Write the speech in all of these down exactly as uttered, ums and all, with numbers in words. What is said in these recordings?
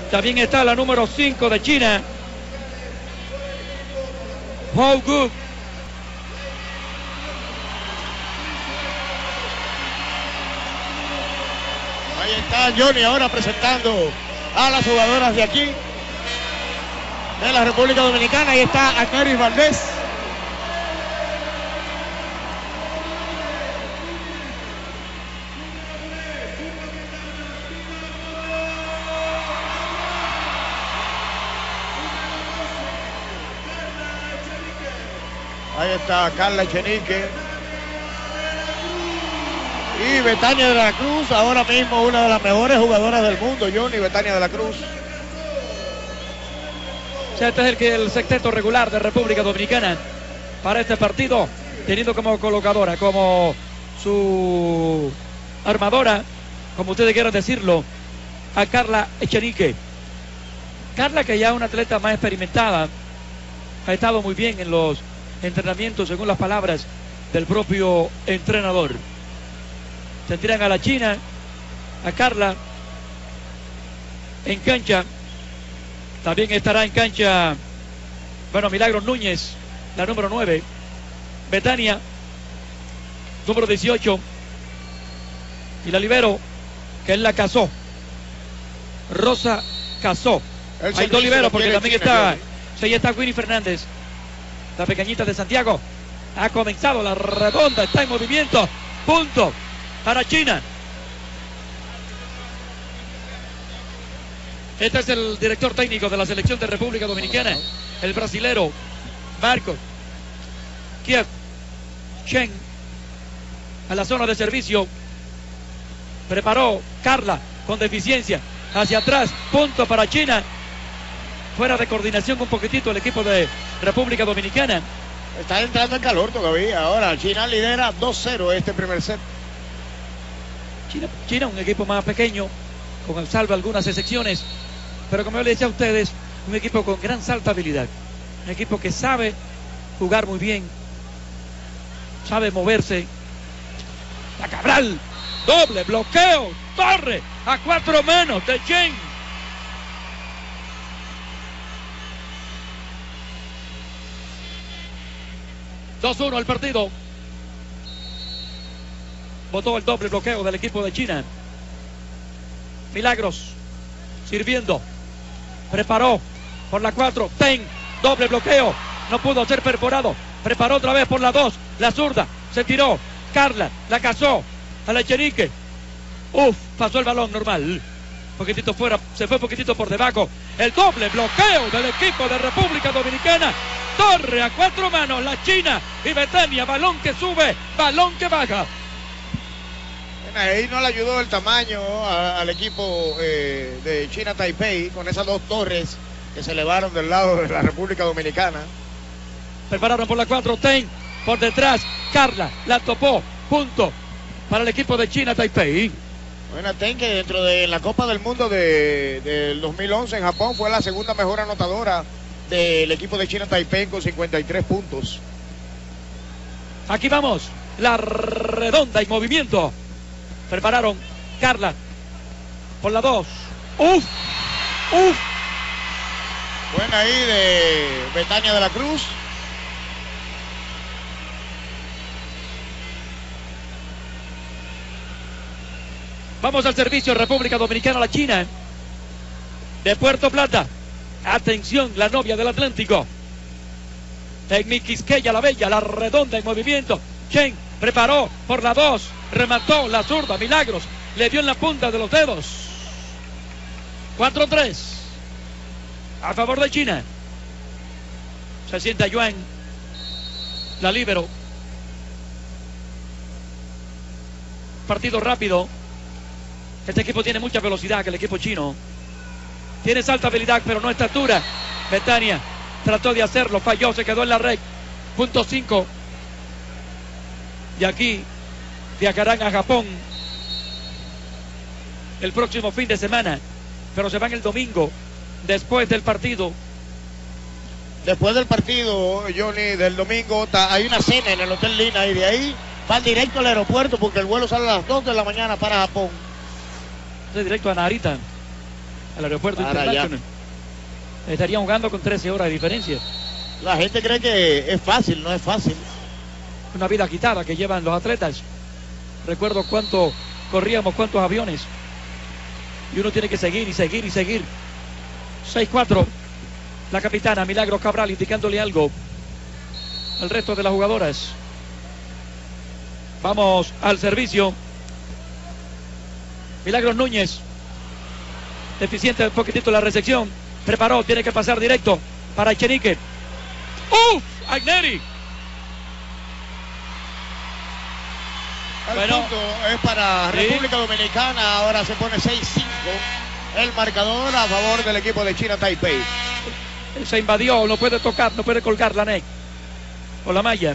También está la número cinco de China, Hou Gu. Ahí está Johnny ahora presentando a las jugadoras de aquí, de la República Dominicana. Ahí está Acaris Valdés. Ahí está Carla Echenique. Y Betania de la Cruz, ahora mismo una de las mejores jugadoras del mundo, Johnny, Betania de la Cruz. Este es el, que, el sexteto regular de República Dominicana para este partido, teniendo como colocadora, como su armadora, como ustedes quieran decirlo, a Carla Echenique. Carla, que ya es una atleta más experimentada, ha estado muy bien en los entrenamientos, según las palabras del propio entrenador. Tendrán a la China, a Carla en cancha. También estará en cancha, bueno, Milagros Núñez, la número nueve. Betania, número dieciocho. Y la libero, que es la Casó, Rosa Casó. Hay dos liberos porque también está, sí, está Winnie Fernández, la pequeñita de Santiago. Ha comenzado la redonda, está en movimiento. Punto para China. Este es el director técnico de la selección de República Dominicana, el brasilero Marcos Kiev Chen. A la zona de servicio preparó Carla con deficiencia hacia atrás. Punto para China. Fuera de coordinación un poquitito el equipo de República Dominicana. Está entrando en calor todavía. Ahora China lidera dos cero este primer set. China, China, un equipo más pequeño, con salvo algunas excepciones, pero como yo les decía a ustedes, un equipo con gran saltabilidad, un equipo que sabe jugar muy bien, sabe moverse. La Cabral, doble bloqueo, torre a cuatro manos de Chen. dos uno el partido. Votó el doble bloqueo del equipo de China. Milagros sirviendo. Preparó por la cuatro. Ten, doble bloqueo. No pudo ser perforado. Preparó otra vez por la dos. La zurda. Se tiró. Carla la cazó a la Echenique. Uf, pasó el balón normal. Poquitito fuera. Se fue poquitito por debajo. El doble bloqueo del equipo de República Dominicana. Torre a cuatro manos. La China y Betania. Balón que sube. Balón que baja. Ahí no le ayudó el tamaño a, al equipo eh, de China Taipei con esas dos torres que se elevaron del lado de la República Dominicana. Prepararon por la cuatro, Ten por detrás, Carla la topó, punto para el equipo de China Taipei. Bueno, Ten, que dentro de la Copa del Mundo de, del dos mil once en Japón fue la segunda mejor anotadora del equipo de China Taipei con cincuenta y tres puntos. Aquí vamos, la redonda en movimiento. Prepararon Carla por la dos. ¡Uf! ¡Uf! Buena ahí de Betania de la Cruz. Vamos al servicio, República Dominicana, la China. De Puerto Plata. Atención, la novia del Atlántico. En Quisqueya la Bella, la redonda en movimiento. Chen preparó por la dos. Remató la zurda, Milagros. Le dio en la punta de los dedos. cuatro tres. A favor de China. Se sienta Yuan. La líbero. Partido rápido. Este equipo tiene mucha velocidad, que el equipo chino. Tiene alta habilidad, pero no estatura. Betania trató de hacerlo, falló, se quedó en la red. Punto cinco. Y aquí viajarán a Japón el próximo fin de semana, pero se van el domingo después del partido. Después del partido, Johnny, del domingo, hay una cena en el Hotel Lina y de ahí van directo al aeropuerto porque el vuelo sale a las dos de la mañana para Japón. Directo a Narita. al aeropuerto Para internacional. Allá. Estarían jugando con trece horas de diferencia. La gente cree que es fácil, no es fácil. Una vida agitada que llevan los atletas. Recuerdo cuánto corríamos, cuántos aviones. Y uno tiene que seguir y seguir y seguir. seis cuatro. La capitana Milagros Cabral indicándole algo al resto de las jugadoras. Vamos al servicio. Milagros Núñez. Deficiente un poquitito la recepción. Preparó, tiene que pasar directo para Echenique. ¡Uf! Agneri. El Bueno, punto es para sí. República Dominicana. Ahora se pone seis cinco el marcador a favor del equipo de China Taipei. Se invadió, no puede tocar, no puede colgar la neck o la malla.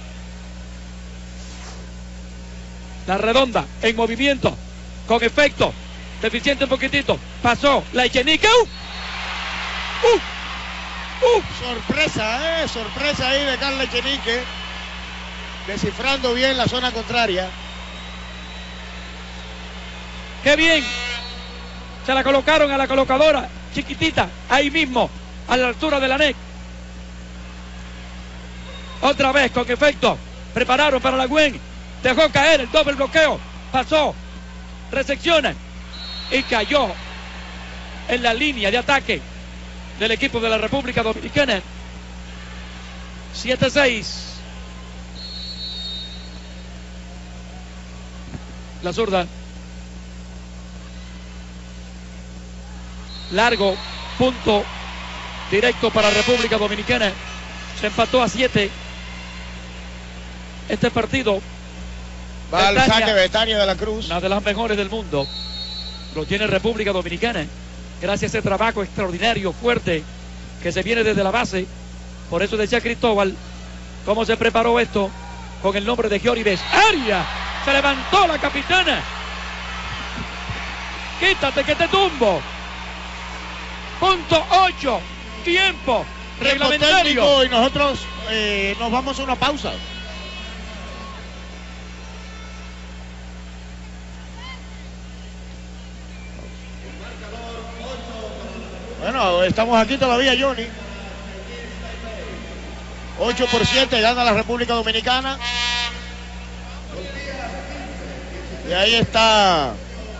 La redonda en movimiento, con efecto. Deficiente un poquitito. Pasó la Echenique. ¡Uh! ¡Uh! ¡Uh! Sorpresa, ¿eh? Sorpresa ahí de Carla Echenique. Descifrando bien la zona contraria. ¡Qué bien! Se la colocaron a la colocadora, chiquitita, ahí mismo, a la altura de la neck. Otra vez, con efecto. Prepararon para la Gwen. Dejó caer el doble bloqueo. Pasó. Recepciona. Y cayó en la línea de ataque del equipo de la República Dominicana. siete seis. La zurda. Largo. Punto. Directo para República Dominicana. Se empató a siete. Este partido. Va al Betania, saque Betania de la Cruz. una de las mejores del mundo. Lo tiene República Dominicana. Gracias a ese trabajo extraordinario, fuerte, que se viene desde la base. Por eso decía Cristóbal, cómo se preparó esto con el nombre de Gioribes. ¡Aria! Se levantó la capitana. Quítate que te tumbo. Punto ocho. Tiempo reglamentario. Técnico y nosotros eh, nos vamos a una pausa. Bueno, estamos aquí todavía, Johnny. ocho por siete gana la República Dominicana. Y ahí está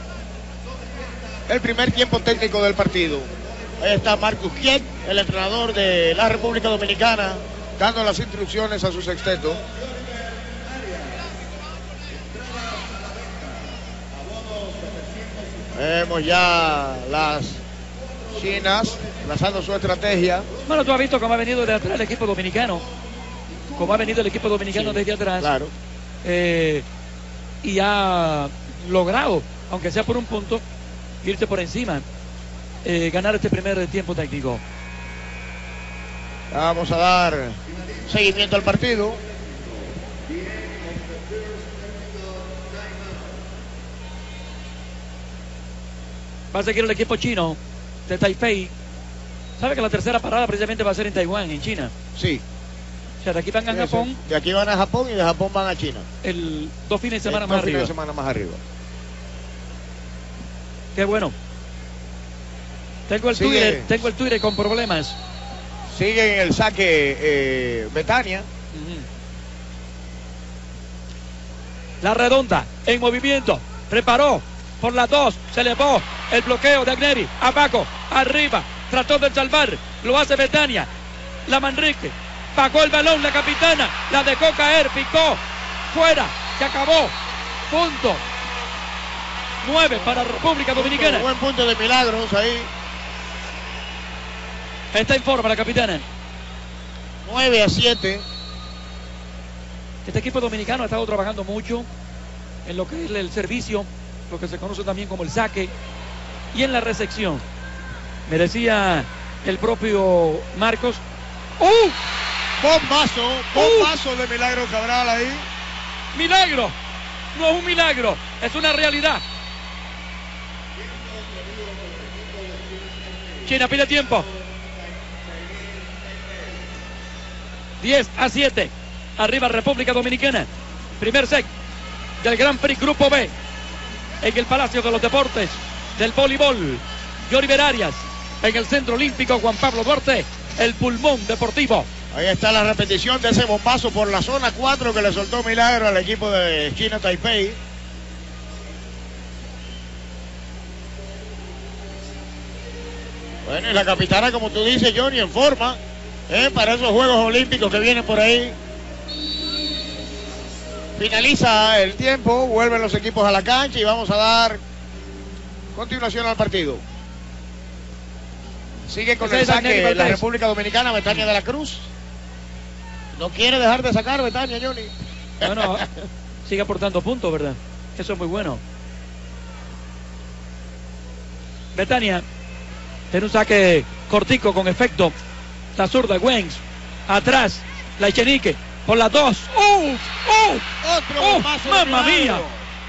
el primer tiempo técnico del partido. Ahí está Marcus Kiet, el entrenador de la República Dominicana, dando las instrucciones a su sexteto. Vemos ya las chinas lanzando su estrategia. Bueno, tú has visto cómo ha venido de atrás el equipo dominicano. Cómo ha venido el equipo dominicano Sí, desde atrás. Claro. Eh, y ha logrado, aunque sea por un punto, irse por encima, eh, ganar este primer tiempo técnico. Vamos a dar seguimiento al partido. Va a seguir el equipo chino de Taipei. Sabe que la tercera parada precisamente va a ser en Taiwán, en China. Sí. O sea, de aquí van a Sí, Japón, sí. De aquí van a Japón y de Japón van a China. el dos fines de semana Eh, más dos fines arriba. de semana más arriba. Qué bueno. Tengo el Sigue. Twitter, tengo el Twitter con problemas. Sigue en el saque eh, Betania. Ujú. La redonda en movimiento. Preparó por las dos. Se elevó el bloqueo de Agneri. Abajo, arriba. Trató de salvar. Lo hace Betania. La Manrique. Pagó el balón la capitana. La dejó caer. Picó. Fuera. Se acabó. Punto. Nueve para República Dominicana. Buen punto de Milagros ahí. Está en forma la capitana. nueve a siete. Este equipo dominicano ha estado trabajando mucho en lo que es el servicio, lo que se conoce también como el saque, y en la recepción. Me decía el propio Marcos. ¡Uh! Bombazo, bombazo de Milagros Cabral ahí. ¡Milagro! No es un milagro, es una realidad. China pide tiempo. diez a siete. Arriba República Dominicana. Primer set del Grand Prix Grupo B. En el Palacio de los Deportes del Voleibol Yoriver Arias. En el Centro Olímpico Juan Pablo Duarte, el pulmón deportivo. Ahí está la repetición de ese bombazo por la zona cuatro que le soltó Milagro al equipo de China Taipei. Bueno, y la capitana, como tú dices, Johnny, en forma ¿eh? para esos Juegos Olímpicos que vienen por ahí. Finaliza el tiempo, vuelven los equipos a la cancha y vamos a dar continuación al partido. Sigue con el saque la República Dominicana, Betania de la Cruz. No quiere dejar de sacar Betania, Johnny. Bueno, sigue aportando puntos, ¿verdad? Eso es muy bueno. Betania tiene un saque cortico con efecto. La zurda, Wens. Atrás, la Echenique. Por las dos. ¡Uh! ¡Uh! Otro ¡Uh! bombazo de ¡Mamma Milagro! mía!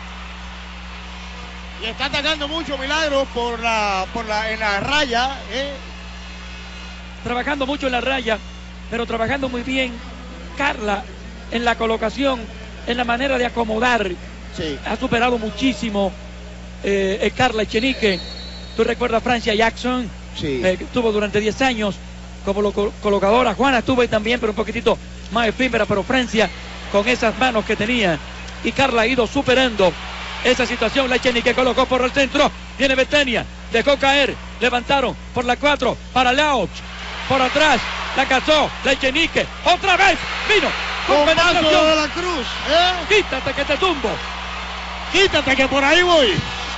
Y está atacando mucho Milagro por la, por la, en la raya. ¿eh? Trabajando mucho en la raya, pero trabajando muy bien Carla en la colocación, en la manera de acomodar. Sí. Ha superado muchísimo eh, eh, Carla Echenique. Tú recuerdas a Francia Jackson, Sí. eh, que estuvo durante diez años como lo, colocadora. Juana estuvo ahí también, pero un poquitito más efímera, pero Francia con esas manos que tenía. Y Carla ha ido superando esa situación. La Echenique colocó por el centro. Viene Betania, dejó caer, levantaron por la cuatro para Laux. Por atrás, la cazó, la Echenique, otra vez, vino, con Bombazo penetración. de la Cruz. ¿eh? Quítate que te tumbo. Quítate que por ahí voy.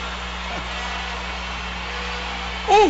Uh,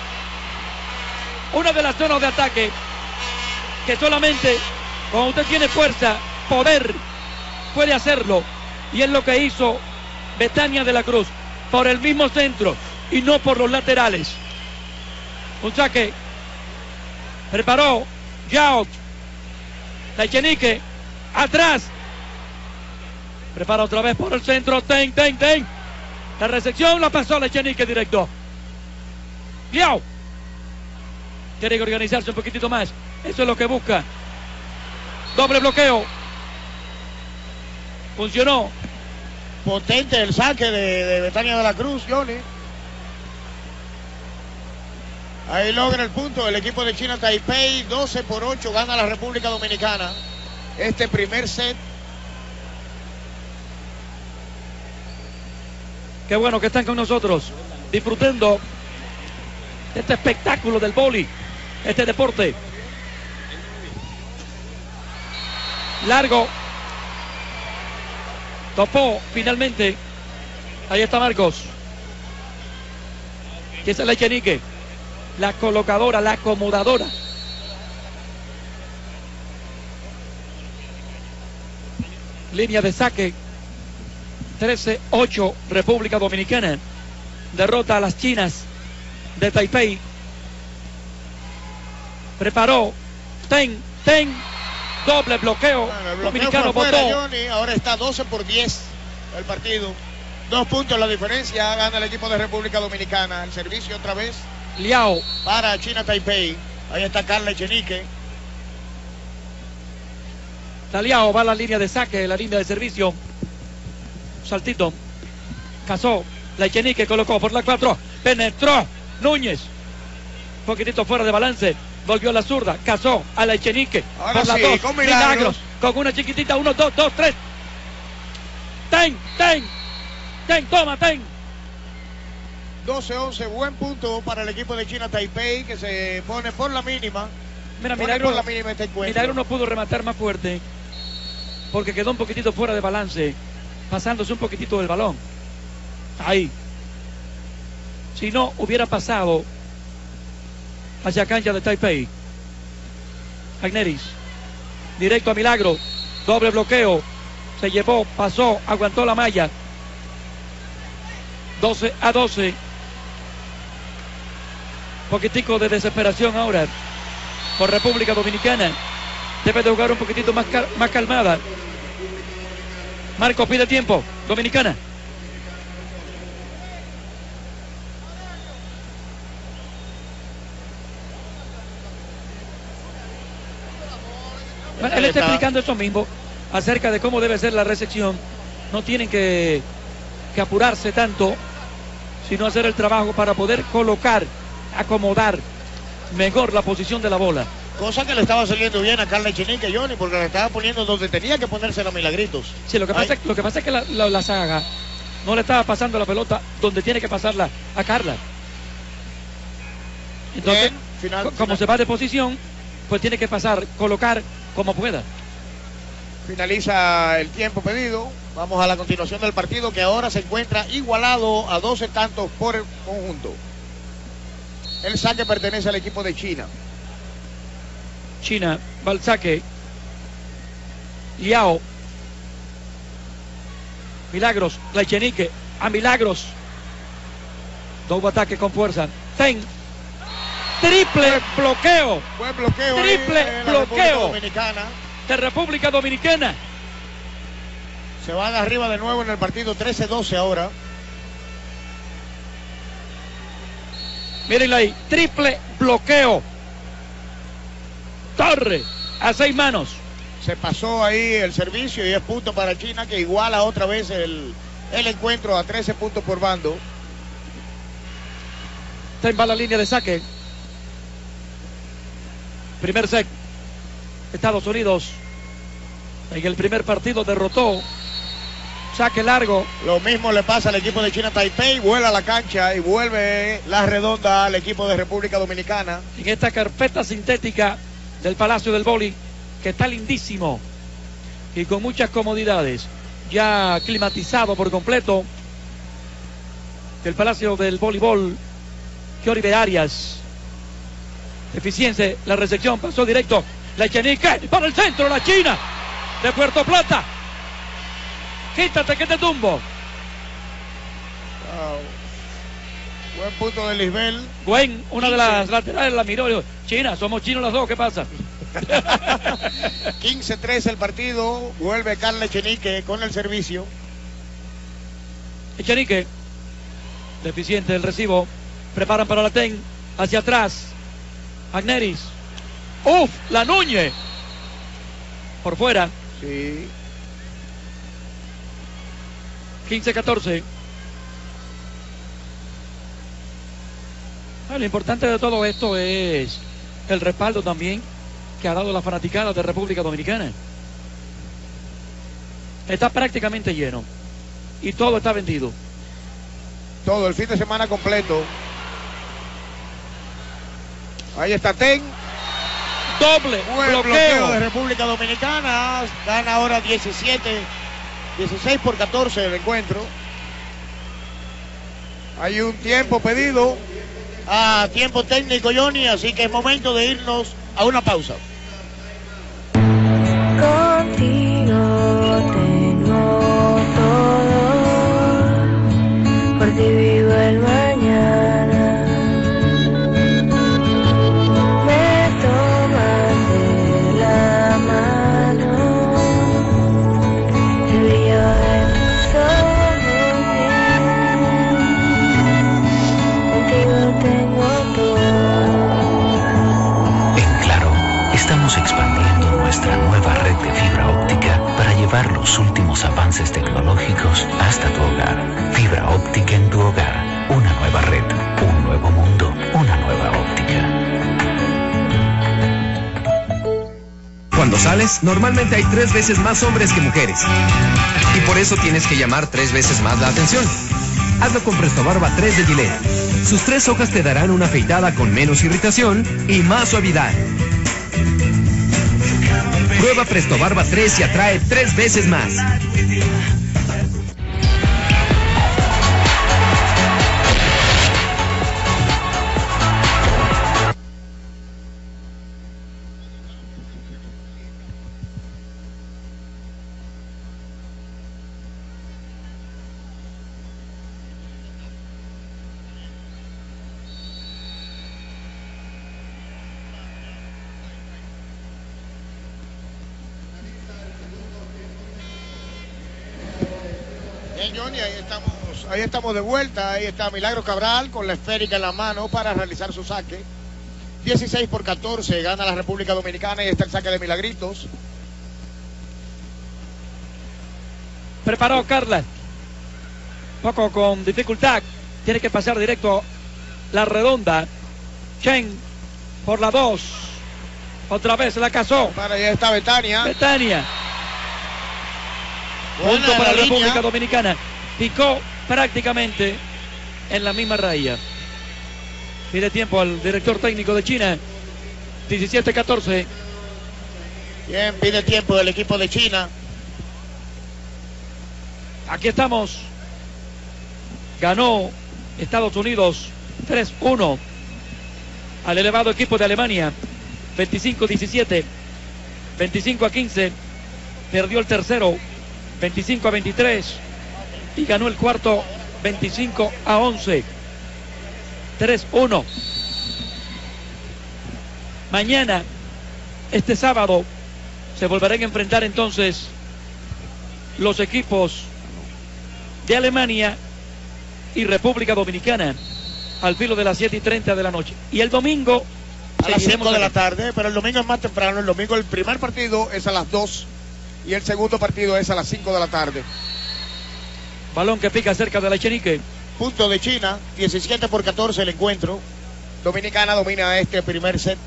una de las zonas de ataque que solamente cuando usted tiene fuerza, poder, puede hacerlo. Y es lo que hizo Betania de la Cruz, por el mismo centro y no por los laterales. Un saque. Preparó Yao. La Echenique. Atrás. Prepara otra vez por el centro. Ten, ten, ten. La recepción la pasó la Echenique directo. Yao. Tiene que organizarse un poquitito más. Eso es lo que busca. Doble bloqueo. Funcionó. Potente el saque de, de Betania de la Cruz, Johnny. Ahí logra el punto el equipo de China Taipei. doce por ocho gana la República Dominicana este primer set. Qué bueno que están con nosotros disfrutando de este espectáculo del vóley, este deporte. Largo. Topó finalmente. Ahí está Marcos. Y esa es la Echenique, la colocadora, la acomodadora. Línea de saque. trece ocho República Dominicana. Derrota a las chinas de Taipei. Preparó. Ten, ten. Doble bloqueo. Bueno, el bloqueo Dominicano fue fuera, votó. Johnny. Ahora está doce por diez el partido. Dos puntos la diferencia. Gana el equipo de República Dominicana. El servicio otra vez Liao. para China Taipei. Ahí está Carla Echenique. Liao va a la línea de saque, la línea de servicio. Saltito. Casó. La Echenique colocó por la cuatro. Penetró. Núñez. Un poquitito fuera de balance. Volvió a la zurda. Casó a la Echenique. Ahora Por la sí, dos. con Milagros. Milagros. Con una chiquitita. Uno, dos, dos, tres. Ten, ten. Ten, toma, ten. doce once, buen punto para el equipo de China Taipei que se pone por la mínima. Mira, Pone Milagro, por la mínima este encuentro. Milagro no pudo rematar más fuerte porque quedó un poquitito fuera de balance, pasándose un poquitito del balón. Ahí. Si no, hubiera pasado hacia cancha de Taipei. Agneris. Directo a Milagro. Doble bloqueo. Se llevó, pasó, aguantó la malla. doce a doce. Poquitico de desesperación ahora por República Dominicana. Debe de jugar un poquitito más, cal más calmada. Marco pide tiempo. Dominicana. Bueno, él está explicando eso mismo acerca de cómo debe ser la recepción. No tienen que, que apurarse tanto, sino hacer el trabajo para poder colocar, acomodar mejor la posición de la bola. Cosa que le estaba saliendo bien a Carla Echenique, Johnny, porque le estaba poniendo donde tenía que ponerse los Milagritos. Sí, lo que pasa, lo que pasa es que la, la, la saga no le estaba pasando la pelota donde tiene que pasarla a Carla. Entonces, Bien, final, co- como final. se va de posición, pues tiene que pasar, colocar como pueda. Finaliza el tiempo pedido. Vamos a la continuación del partido, que ahora se encuentra igualado a doce tantos por el conjunto. El saque pertenece al equipo de China. China va al saque. Liao. Milagros, la Echenique a Milagros. Doble ataque con fuerza. Ten. Triple bloqueo Buen bloqueo. Triple ahí de la bloqueo. República Dominicana. de República Dominicana. Se van arriba de nuevo en el partido, trece doce ahora. Mírenla ahí. Triple bloqueo. Torre a seis manos. Se pasó ahí el servicio y es punto para China, que iguala otra vez el, el encuentro a trece puntos por bando. Ten va a la línea de saque. Primer set. Estados Unidos en el primer partido derrotó. Saque largo. Lo mismo le pasa al equipo de China Taipei, vuela a la cancha y vuelve la redonda al equipo de República Dominicana. En esta carpeta sintética del Palacio del Boli, que está lindísimo y con muchas comodidades, ya climatizado por completo. El Palacio del Voleibol, que Oribe Arias, eficiencia, la recepción, pasó directo, la Echenique para el centro, la China de Puerto Plata. Quítate que te tumbo. Wow. Buen punto de Lisbel. Gwen, una de las laterales, la miró y dijo, China, somos chinos las dos, ¿qué pasa? quince trece el partido, vuelve Carla Echenique con el servicio. Echenique, deficiente del recibo, preparan para la ten, hacia atrás, Agneris, ¡uf! La Núñez, por fuera, Sí. quince catorce. Ah, lo importante de todo esto es el respaldo también que ha dado la fanaticada de República Dominicana. Está prácticamente lleno y todo está vendido. Todo el fin de semana completo. Ahí está Ten. Doble Buen bloqueo. bloqueo. de República Dominicana. Gana ahora diecisiete, dieciséis por catorce el encuentro. Hay un tiempo pedido. A tiempo técnico, Johnny, así que es momento de irnos a una pausa. Contigo tengo todo, por ti vivo el mañana. Me tomas de la mano, el brillo de tus ojos, contigo tengo todo. En Claro, estamos expandiendo nuestra nueva red de fibra óptica para llevar los últimos avances tecnológicos hasta tu hogar. Fibra óptica en tu hogar. Una nueva red, un nuevo mundo, una nueva óptica. Cuando sales, normalmente hay tres veces más hombres que mujeres. Y por eso tienes que llamar tres veces más la atención. Hazlo con Presto Barba tres de Gillette. Sus tres hojas te darán una afeitada con menos irritación y más suavidad. Prueba Presto Barba tres y atrae tres veces más. Bien, Johnny, ahí estamos, ahí estamos de vuelta. Ahí está Milagro Cabral con la esférica en la mano para realizar su saque. dieciséis por catorce gana la República Dominicana y está el saque de Milagritos. Preparó Carla. Poco con dificultad. tiene que pasar directo la redonda. Chen por la dos. Otra vez la cazó. Para allá está Betania. Betania. Buena Punto para la la República línea. Dominicana. Picó prácticamente en la misma raya. Pide tiempo al director técnico de China. diecisiete catorce. Bien, pide tiempo del equipo de China. Aquí estamos. Ganó Estados Unidos tres uno al elevado equipo de Alemania. veinticinco diecisiete. veinticinco a quince. Perdió el tercero. veinticinco a veintitrés. Y ganó el cuarto. veinticinco a once. tres uno. Mañana, este sábado, se volverán a enfrentar entonces los equipos de Alemania y República Dominicana al filo de las siete y treinta de la noche. Y el domingo A las seguiremos cinco de la aquí. tarde, pero el domingo es más temprano. El domingo el primer partido es a las dos y el segundo partido es a las cinco de la tarde. Balón que pica cerca de la Echenique. Punto de China, diecisiete por catorce el encuentro. Dominicana domina este primer set.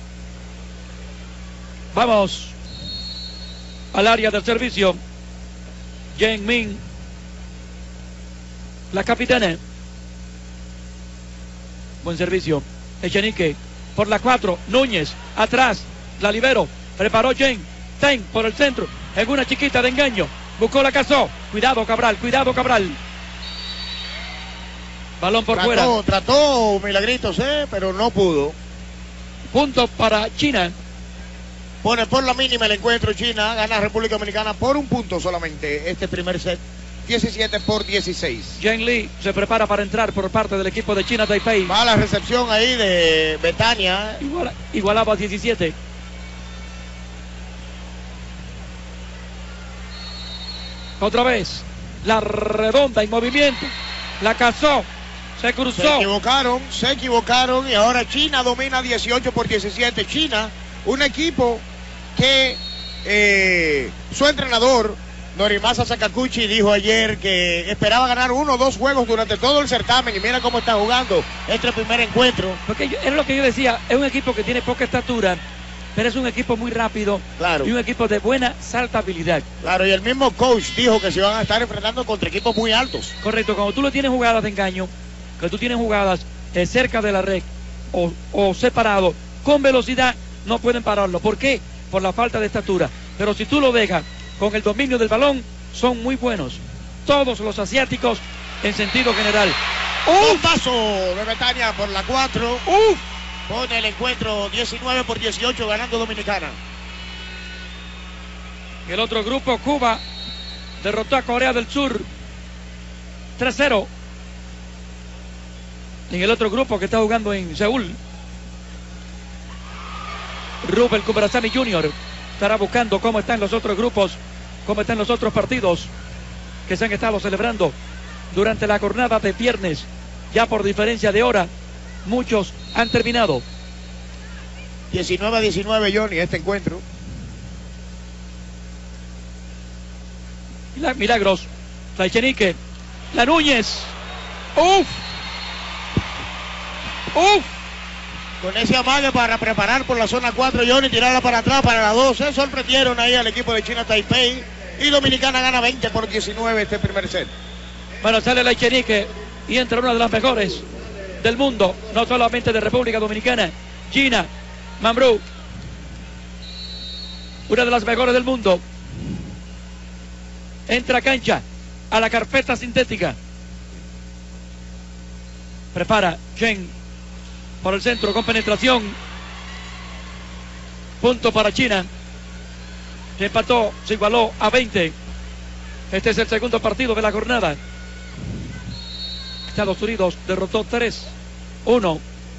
Vamos al área del servicio. Yen Min, la capitana. Buen servicio. Echenique por la cuatro. Núñez atrás. La libero. Preparó Jen. Ten por el centro. En una chiquita de engaño. Buscó la cazó. Cuidado Cabral. Cuidado Cabral. Balón por fuera. Trató, trató Milagritos, eh, pero no pudo. Punto para China. Pone por la mínima el encuentro China, gana República Dominicana por un punto solamente este primer set, diecisiete por dieciséis. Jen Lee se prepara para entrar por parte del equipo de China Taipei. Va la recepción ahí de Betania. Igual, igualaba a diecisiete. Otra vez. La redonda en movimiento. La cazó. Se Se cruzó. equivocaron, se equivocaron y ahora China domina dieciocho por diecisiete. China, un equipo que eh, su entrenador Norimasa Sakaguchi dijo ayer que esperaba ganar uno o dos juegos durante todo el certamen y mira cómo está jugando este primer encuentro. Porque yo- es lo que yo decía. Es un equipo que tiene poca estatura, pero es un equipo muy rápido. Claro. Y un equipo de buena saltabilidad. Claro, y el mismo coach dijo que se van a estar enfrentando contra equipos muy altos. Correcto. Cuando tú lo tienes jugadas de engaño, que tú tienes jugadas eh, cerca de la red o, o separado, con velocidad, no pueden pararlo. ¿Por qué? Por la falta de estatura. Pero si tú lo dejas con el dominio del balón, son muy buenos. Todos los asiáticos en sentido general. Un paso de Betania por la cuatro. ¡Uf! Pone el encuentro diecinueve por dieciocho ganando Dominicana. El otro grupo, Cuba, derrotó a Corea del Sur tres cero. En el otro grupo que está jugando en Seúl, Rubel Kubarasami junior estará buscando cómo están los otros grupos, cómo están los otros partidos que se han estado celebrando durante la jornada de viernes. Ya por diferencia de hora, muchos han terminado. diecinueve a diecinueve, Johnny, este encuentro. La Milagros, la Echenique, la Núñez. ¡Uf! ¡Uf! Con ese amague para preparar por la zona cuatro, Johnny, tirarla para atrás para la dos. Se sorprendieron ahí al equipo de China Taipei. Y Dominicana gana veinte por diecinueve este primer set. Bueno, sale la Echenique y entra una de las mejores del mundo, no solamente de República Dominicana, China, Mambrú, una de las mejores del mundo. Entra a cancha, a la carpeta sintética. Prepara Chen por el centro con penetración. Punto para China. Se empató, se igualó a veinte. Este es el segundo partido de la jornada. Estados Unidos derrotó tres uno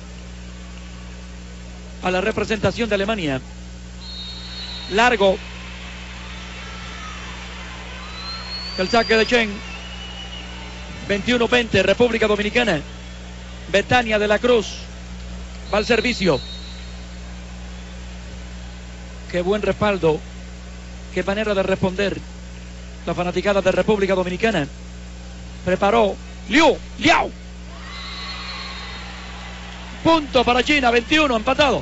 a la representación de Alemania. Largo el saque de Chen. veintiuno veinte, República Dominicana. Betania de la Cruz va al servicio. Qué buen respaldo, qué manera de responder la fanaticada de República Dominicana. Preparó Liu, Liao, Punto para China, veintiuno, empatado.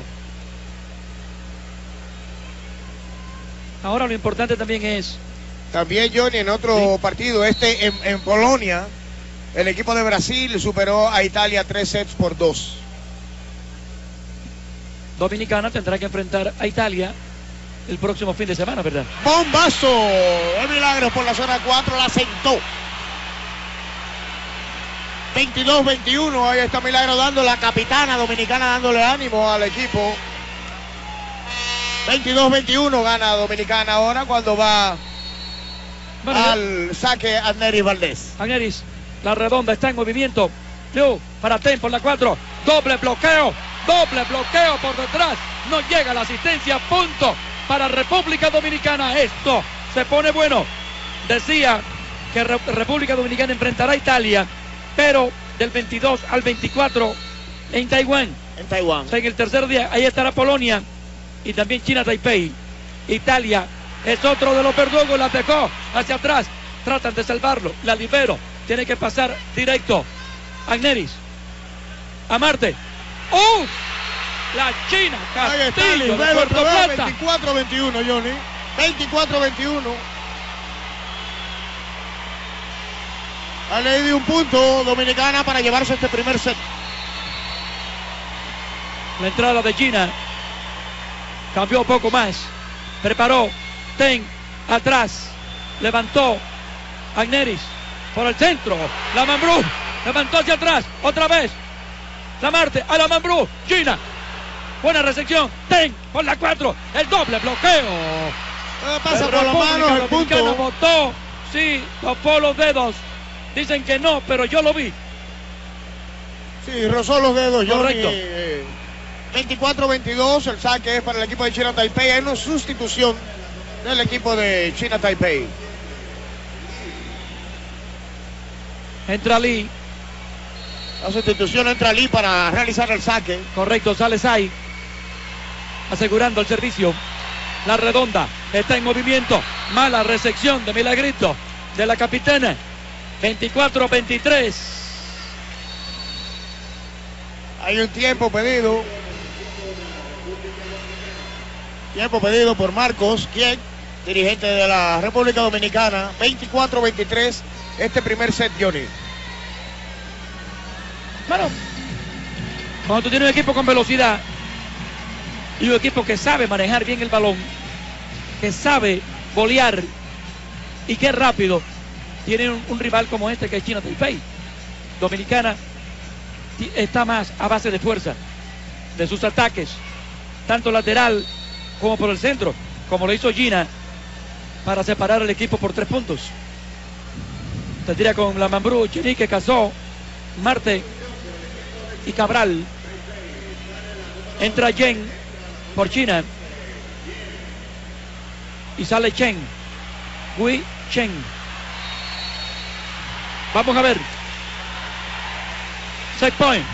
Ahora lo importante también es... También, Johnny, en otro sí. partido, este en, en Polonia, el equipo de Brasil superó a Italia tres sets por dos. Dominicana tendrá que enfrentar a Italia el próximo fin de semana, ¿verdad? Bombazo de Milagros por la zona cuatro, la sentó. veintidós veintiuno, ahí está Milagro dando, la capitana dominicana dándole ánimo al equipo. veintidós veintiuno gana Dominicana ahora cuando va bueno, al saque Agneris Valdés. Agneris, la redonda está en movimiento. Liu para Ten por la cuatro. Doble bloqueo, doble bloqueo por detrás. No llega la asistencia, punto para República Dominicana. Esto se pone bueno. Decía que Re República Dominicana enfrentará a Italia, pero del veintidós al veinticuatro en Taiwán. En Taiwán. O sea, en el tercer día, ahí estará Polonia y también China Taipei. Italia es otro de los verdugos, la dejó hacia atrás. Tratan de salvarlo, la libero. Tiene que pasar directo. Agneris. A Marte. ¡Uh! La China Castillo de Puerto Plata. veinticuatro veintiuno, Johnny. veinticuatro veintiuno. Ha leído un punto Dominicana para llevarse este primer set. La entrada de China cambió un poco más. Preparó Ten atrás. Levantó Agneris por el centro. La Mambrú levantó hacia atrás. Otra vez. La Marte a la Mambrú. China. Buena recepción. Ten por la cuatro. El doble bloqueo. Eh, pasa por las manos el punto. Votó. Sí, topó los dedos. Dicen que no, pero yo lo vi. Sí, rozó los dedos. Correcto. Eh, veinticuatro veintidós, el saque es para el equipo de China Taipei. Hay una sustitución del equipo de China Taipei. Entra Lee. La sustitución entra Lee para realizar el saque. Correcto, sale Sai. Asegurando el servicio. La redonda está en movimiento. Mala recepción de Milagrito, de la capitana. veinticuatro veintitrés. Hay un tiempo pedido. Tiempo pedido por Marcos, quien dirigente de la República Dominicana. veinticuatro veintitrés. Este primer set, Johnny. Bueno, cuando tú tienes un equipo con velocidad y un equipo que sabe manejar bien el balón, que sabe volear y que es rápido, tiene un, un rival como este que es China Taipei. Dominicana está más a base de fuerza, de sus ataques, tanto lateral como por el centro, como lo hizo China para separar al equipo por tres puntos. Se tira con la Mambrú, Chinique, Cazó, Marte y Cabral. Entra Yen por China y sale Chen. Wei Chen. Vamos a ver. Set point.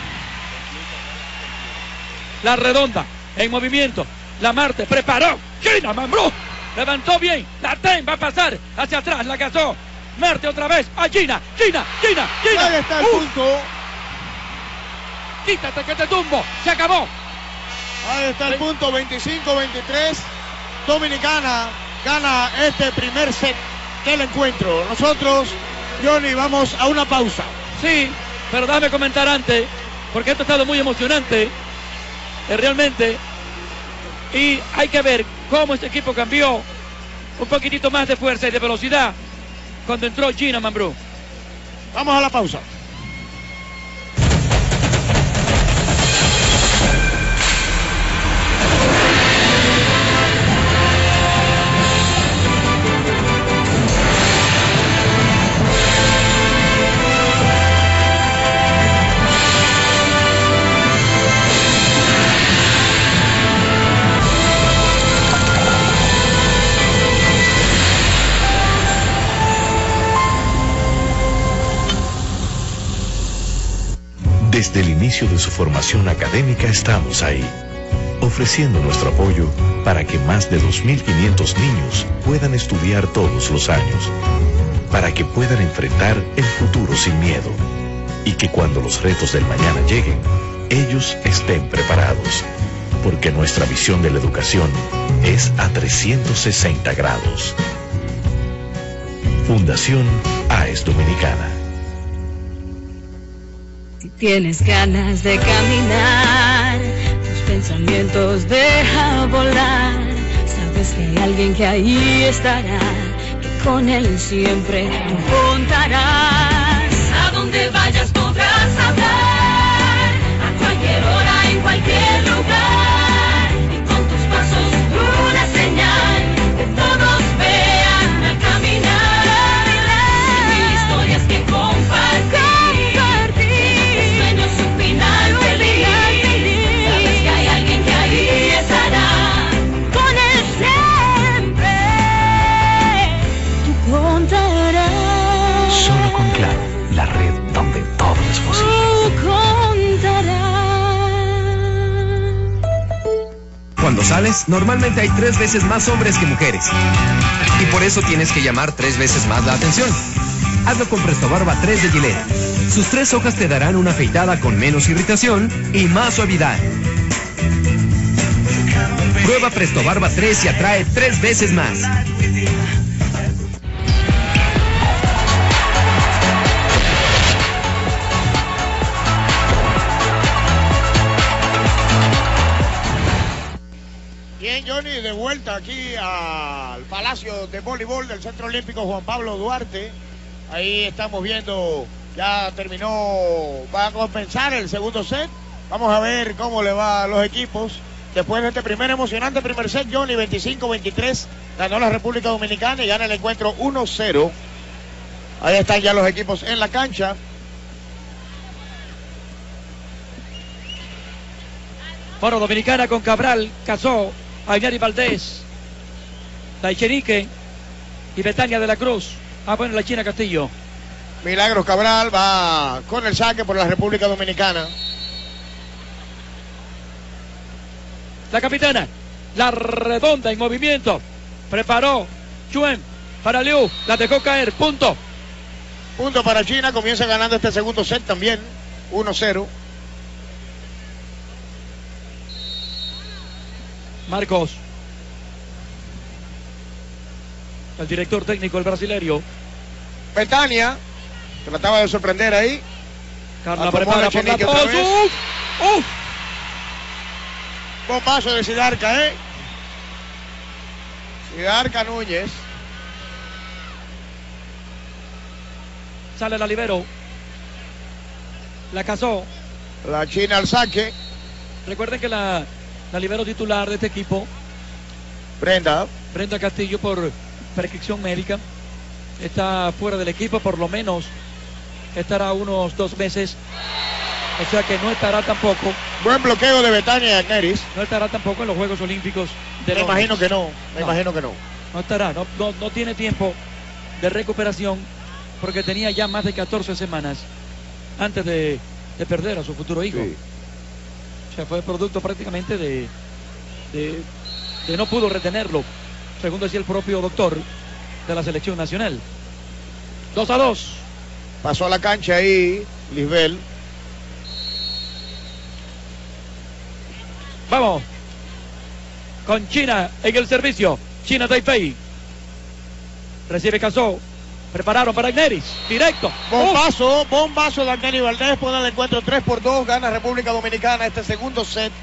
La redonda en movimiento. La Marte preparó. China, Mambrú. Levantó bien. La Ten va a pasar hacia atrás. La cazó. Marte otra vez a China. China, China, China. Ahí está el uh. punto. Quítate que te tumbo. Se acabó. Ahí está el punto. veinticinco veintitrés. Dominicana gana este primer set del encuentro. Nosotros, Johnny, vamos a una pausa. Sí, pero déjame comentar antes, porque esto ha estado muy emocionante, eh, realmente, y hay que ver cómo este equipo cambió un poquitito más de fuerza y de velocidad cuando entró China Mambrú. Vamos a la pausa. Desde el inicio de su formación académica estamos ahí, ofreciendo nuestro apoyo para que más de dos mil quinientos niños puedan estudiar todos los años, para que puedan enfrentar el futuro sin miedo y que cuando los retos del mañana lleguen, ellos estén preparados, porque nuestra visión de la educación es a trescientos sesenta grados. Fundación AES Dominicana. Si tienes ganas de caminar, tus pensamientos deja volar. Sabes que hay alguien que ahí estará, que con él siempre tú contarás. A donde vayas podrás hablar, a cualquier hora, en cualquier lugar. Y con tus pasos una señal, que todos vean al caminar. Mil historias que compartir. La red donde todo es posible. Cuando sales, normalmente hay tres veces más hombres que mujeres. Y por eso tienes que llamar tres veces más la atención. Hazlo con Presto Barba tres de Gillette. Sus tres hojas te darán una afeitada con menos irritación y más suavidad. Prueba Presto Barba tres y atrae tres veces más. Bien, Johnny, de vuelta aquí al Palacio de Voleibol del Centro Olímpico Juan Pablo Duarte. Ahí estamos viendo, ya terminó, va a compensar el segundo set. Vamos a ver cómo le va a los equipos. Después de este primer emocionante primer set, Johnny, veinticinco veintitrés, ganó la República Dominicana y gana el encuentro uno cero. Ahí están ya los equipos en la cancha. Bueno, Dominicana con Cabral, Cazó, Ainari Valdés, Taichenique y Betania de la Cruz. Ah, bueno, la China Castillo. Milagros Cabral va con el saque por la República Dominicana. La capitana, la redonda en movimiento. Preparó Chuen para Liu, la dejó caer, punto. Punto para China, comienza ganando este segundo set también, uno cero. Marcos, el director técnico, el brasileño. Betania trataba de sorprender ahí. Carla prepara por la otra vez. ¡Uf! ¡Uf! Bombazo de Sidarca, ¿eh? Sidarca Núñez. Sale la libero. La Cazó. La China al saque. Recuerden que la, la libero titular de este equipo, Brenda. Brenda Castillo, por prescripción médica, está fuera del equipo, por lo menos estará unos dos meses. O sea que no estará tampoco. Buen bloqueo de Betania y Agneris. No estará tampoco en los Juegos Olímpicos de Me Londres. imagino que no. Me No. imagino que no. No estará, no, no, no tiene tiempo de recuperación porque tenía ya más de catorce semanas antes de, de perder a su futuro hijo. Sí. O sea, fue producto prácticamente de, de, de no pudo retenerlo, según decía el propio doctor de la selección nacional. dos a dos. Pasó a la cancha ahí, Lisbel. Vamos. Con China en el servicio. China Taipei. Recibe Cazó. Prepararon para Agneris. Directo. Bombazo, bombazo de Agneris Valdés. Pone el encuentro tres por dos. Gana República Dominicana este segundo set.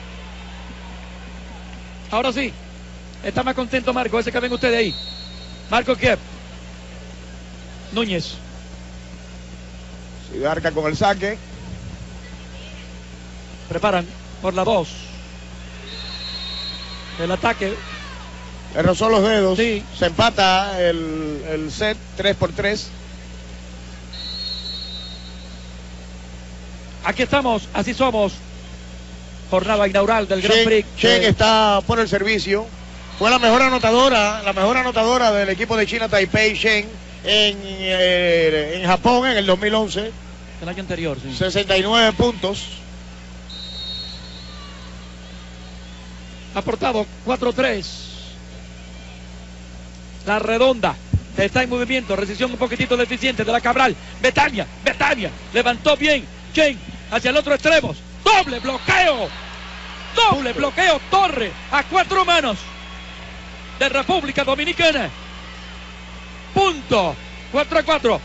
Ahora sí. Está más contento Marco. Ese que ven ustedes ahí. Marco Kiev. Núñez. Sidarca con el saque. Preparan por la dos. El ataque. Le rozó los dedos. Sí. Se empata el, el set tres por tres. Aquí estamos, así somos. Jornada inaugural del Grand Chen, Prix. Chen de- está por el servicio. Fue la mejor anotadora, la mejor anotadora del equipo de China Taipei, Chen, en, eh, en Japón en el dos mil once. El año anterior, sí. sesenta y nueve puntos. Aportado cuatro tres. La redonda está en movimiento. Recesión un poquitito deficiente de la Cabral. Betania, Betania. Levantó bien. Chen hacia el otro extremo. Doble bloqueo. Doble bloqueo. Torre a cuatro manos de República Dominicana. Punto. cuatro a cuatro.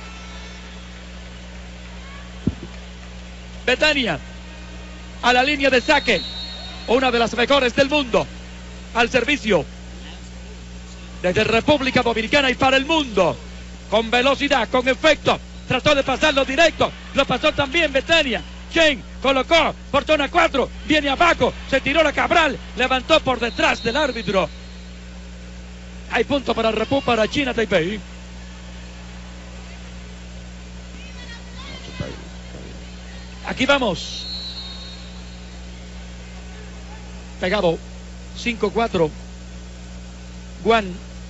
Betania a la línea de saque. Una de las mejores del mundo. Al servicio desde República Dominicana y para el mundo. Con velocidad, con efecto. Trató de pasarlo directo. Lo pasó también Betania. Chen colocó por zona cuatro. Viene abajo. Se tiró la Cabral. Levantó por detrás del árbitro. Hay punto para Repu, para China Taipei. Aquí vamos. Pegado. cinco cuatro. Guan.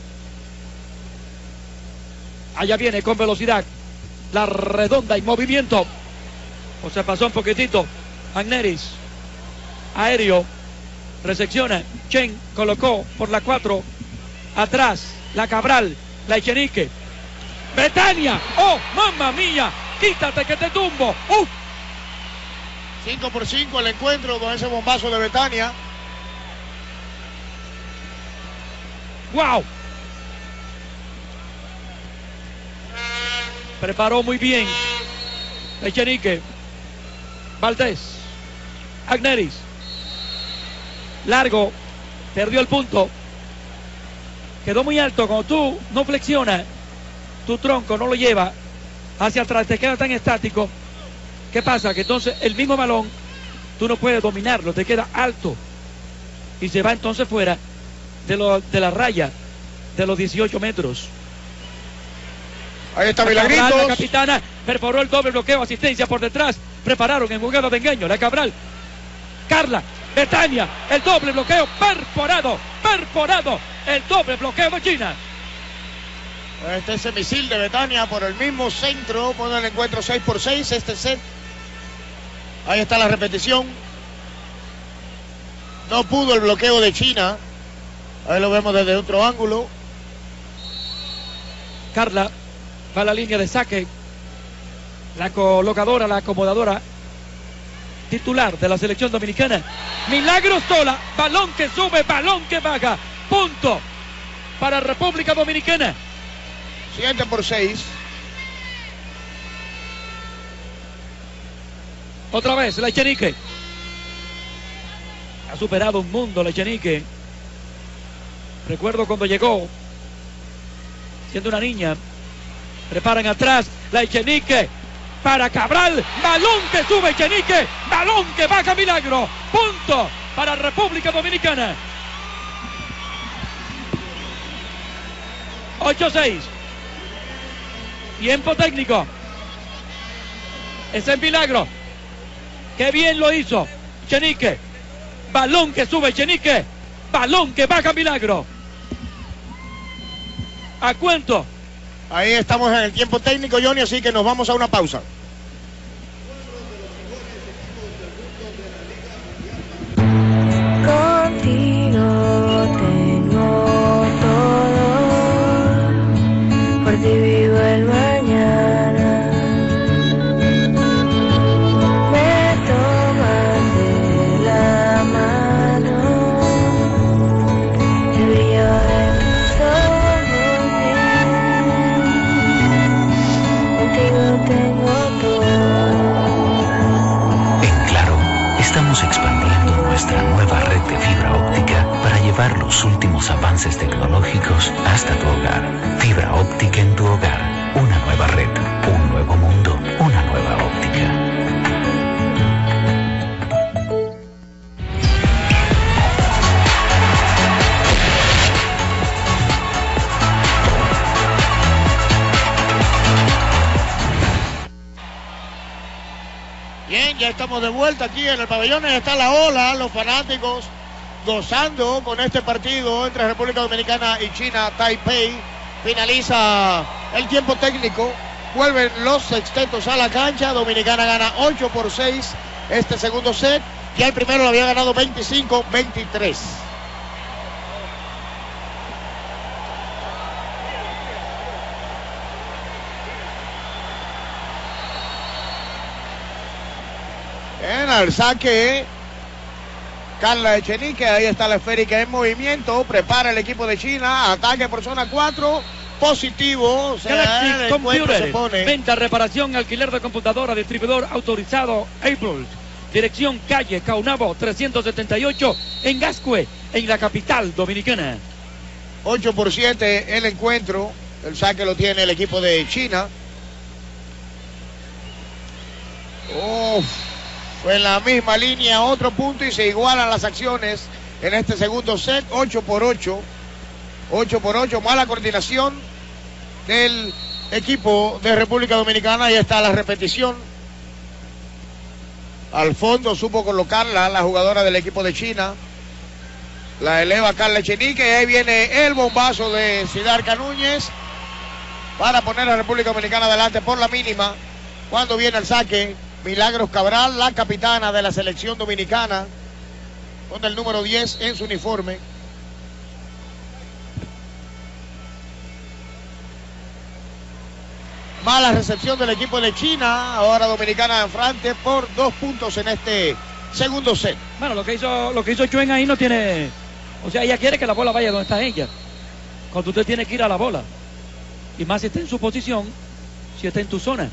Allá viene con velocidad. La redonda en movimiento. O se pasó un poquitito. Agneris. Aéreo. Recepciona. Chen colocó por la cuatro. Atrás. La Cabral. La Echenique. Betania. Oh, mamma mía. Quítate que te tumbo. Uh. cinco por cinco el encuentro con ese bombazo de Betania. Wow. Preparó muy bien Echenique. Valdés. Agneris. Largo. Perdió el punto. Quedó muy alto. Cuando tú no flexionas, tu tronco no lo lleva hacia atrás, te queda tan estático. ¿Qué pasa? Que entonces el mismo balón tú no puedes dominarlo, te queda alto y se va entonces fuera de, lo, de la raya de los dieciocho metros. Ahí está La Milagritos. Cabral, la capitana perforó el doble bloqueo, asistencia por detrás. Prepararon en jugada de engaño. La Cabral. Carla. Betania. El doble bloqueo perforado. Perforado. El doble bloqueo de China. Este es el misil de Betania por el mismo centro. Pone el encuentro seis por seis. Este set. Ahí está la repetición. No pudo el bloqueo de China. Ahí lo vemos desde otro ángulo. Carla va a la línea de saque. La colocadora, la acomodadora titular de la selección dominicana. Milagros Tola. Balón que sube, balón que baja. Punto para República Dominicana. siete por seis. Otra vez la Echenique. Ha superado un mundo la Echenique. Recuerdo cuando llegó siendo una niña. Preparan atrás la Echenique para Cabral. Balón que sube Echenique. Balón que baja Milagro. Punto para República Dominicana. ocho seis. Tiempo técnico. Ese es Milagro. Qué bien lo hizo Echenique. Balón que sube Echenique. Balón que baja Milagro. ¿A cuánto? Ahí estamos en el tiempo técnico, Johnny, así que nos vamos a una pausa. Contigo tengo todo, por ti vivo el mañana. Me tomas de la mano, el brillo de tus ojos, contigo tengo todo. En Claro, estamos expandiendo nuestra nueva red de fibra óptica para llevar los últimos avances tecnológicos hasta tu hogar. Fibra óptica en tu hogar. Una nueva red, un nuevo mundo, una nueva óptica. Bien, ya estamos de vuelta aquí en el pabellón. Está la ola, los fanáticos gozando con este partido entre República Dominicana y China Taipei. Finaliza el tiempo técnico. Vuelven los sextetos a la cancha. Dominicana gana ocho por seis este segundo set. Ya el primero lo había ganado veinticinco veintitrés. Bien, Dominicana. El saque. Carla Echenique, ahí está la esférica en movimiento. Prepara el equipo de China. Ataque por zona cuatro. Positivo. O sea, Galaxy el encuentro Computer. se pone. Venta, reparación, alquiler de computadora, distribuidor autorizado April. Dirección calle Caunabo trescientos setenta y ocho en Gascue, en la capital dominicana. ocho por siete el encuentro. El saque lo tiene el equipo de China. Oh, fue en la misma línea, otro punto y se igualan las acciones en este segundo set. ocho por ocho. ocho por ocho, mala coordinación del equipo de República Dominicana. Ahí está la repetición. Al fondo supo colocarla la jugadora del equipo de China. La eleva Carla Echenique y ahí viene el bombazo de Sidarca Núñez para poner a República Dominicana adelante por la mínima. Cuando viene el saque, Milagros Cabral, la capitana de la selección dominicana, con el número diez en su uniforme. Mala recepción del equipo de China. Ahora Dominicana en frente por dos puntos en este segundo set. Bueno, lo que hizo, lo que hizo Chuen ahí no tiene. O sea, ella quiere que la bola vaya donde está ella. Cuando usted tiene que ir a la bola. Y más si está en su posición, si está en tu zona.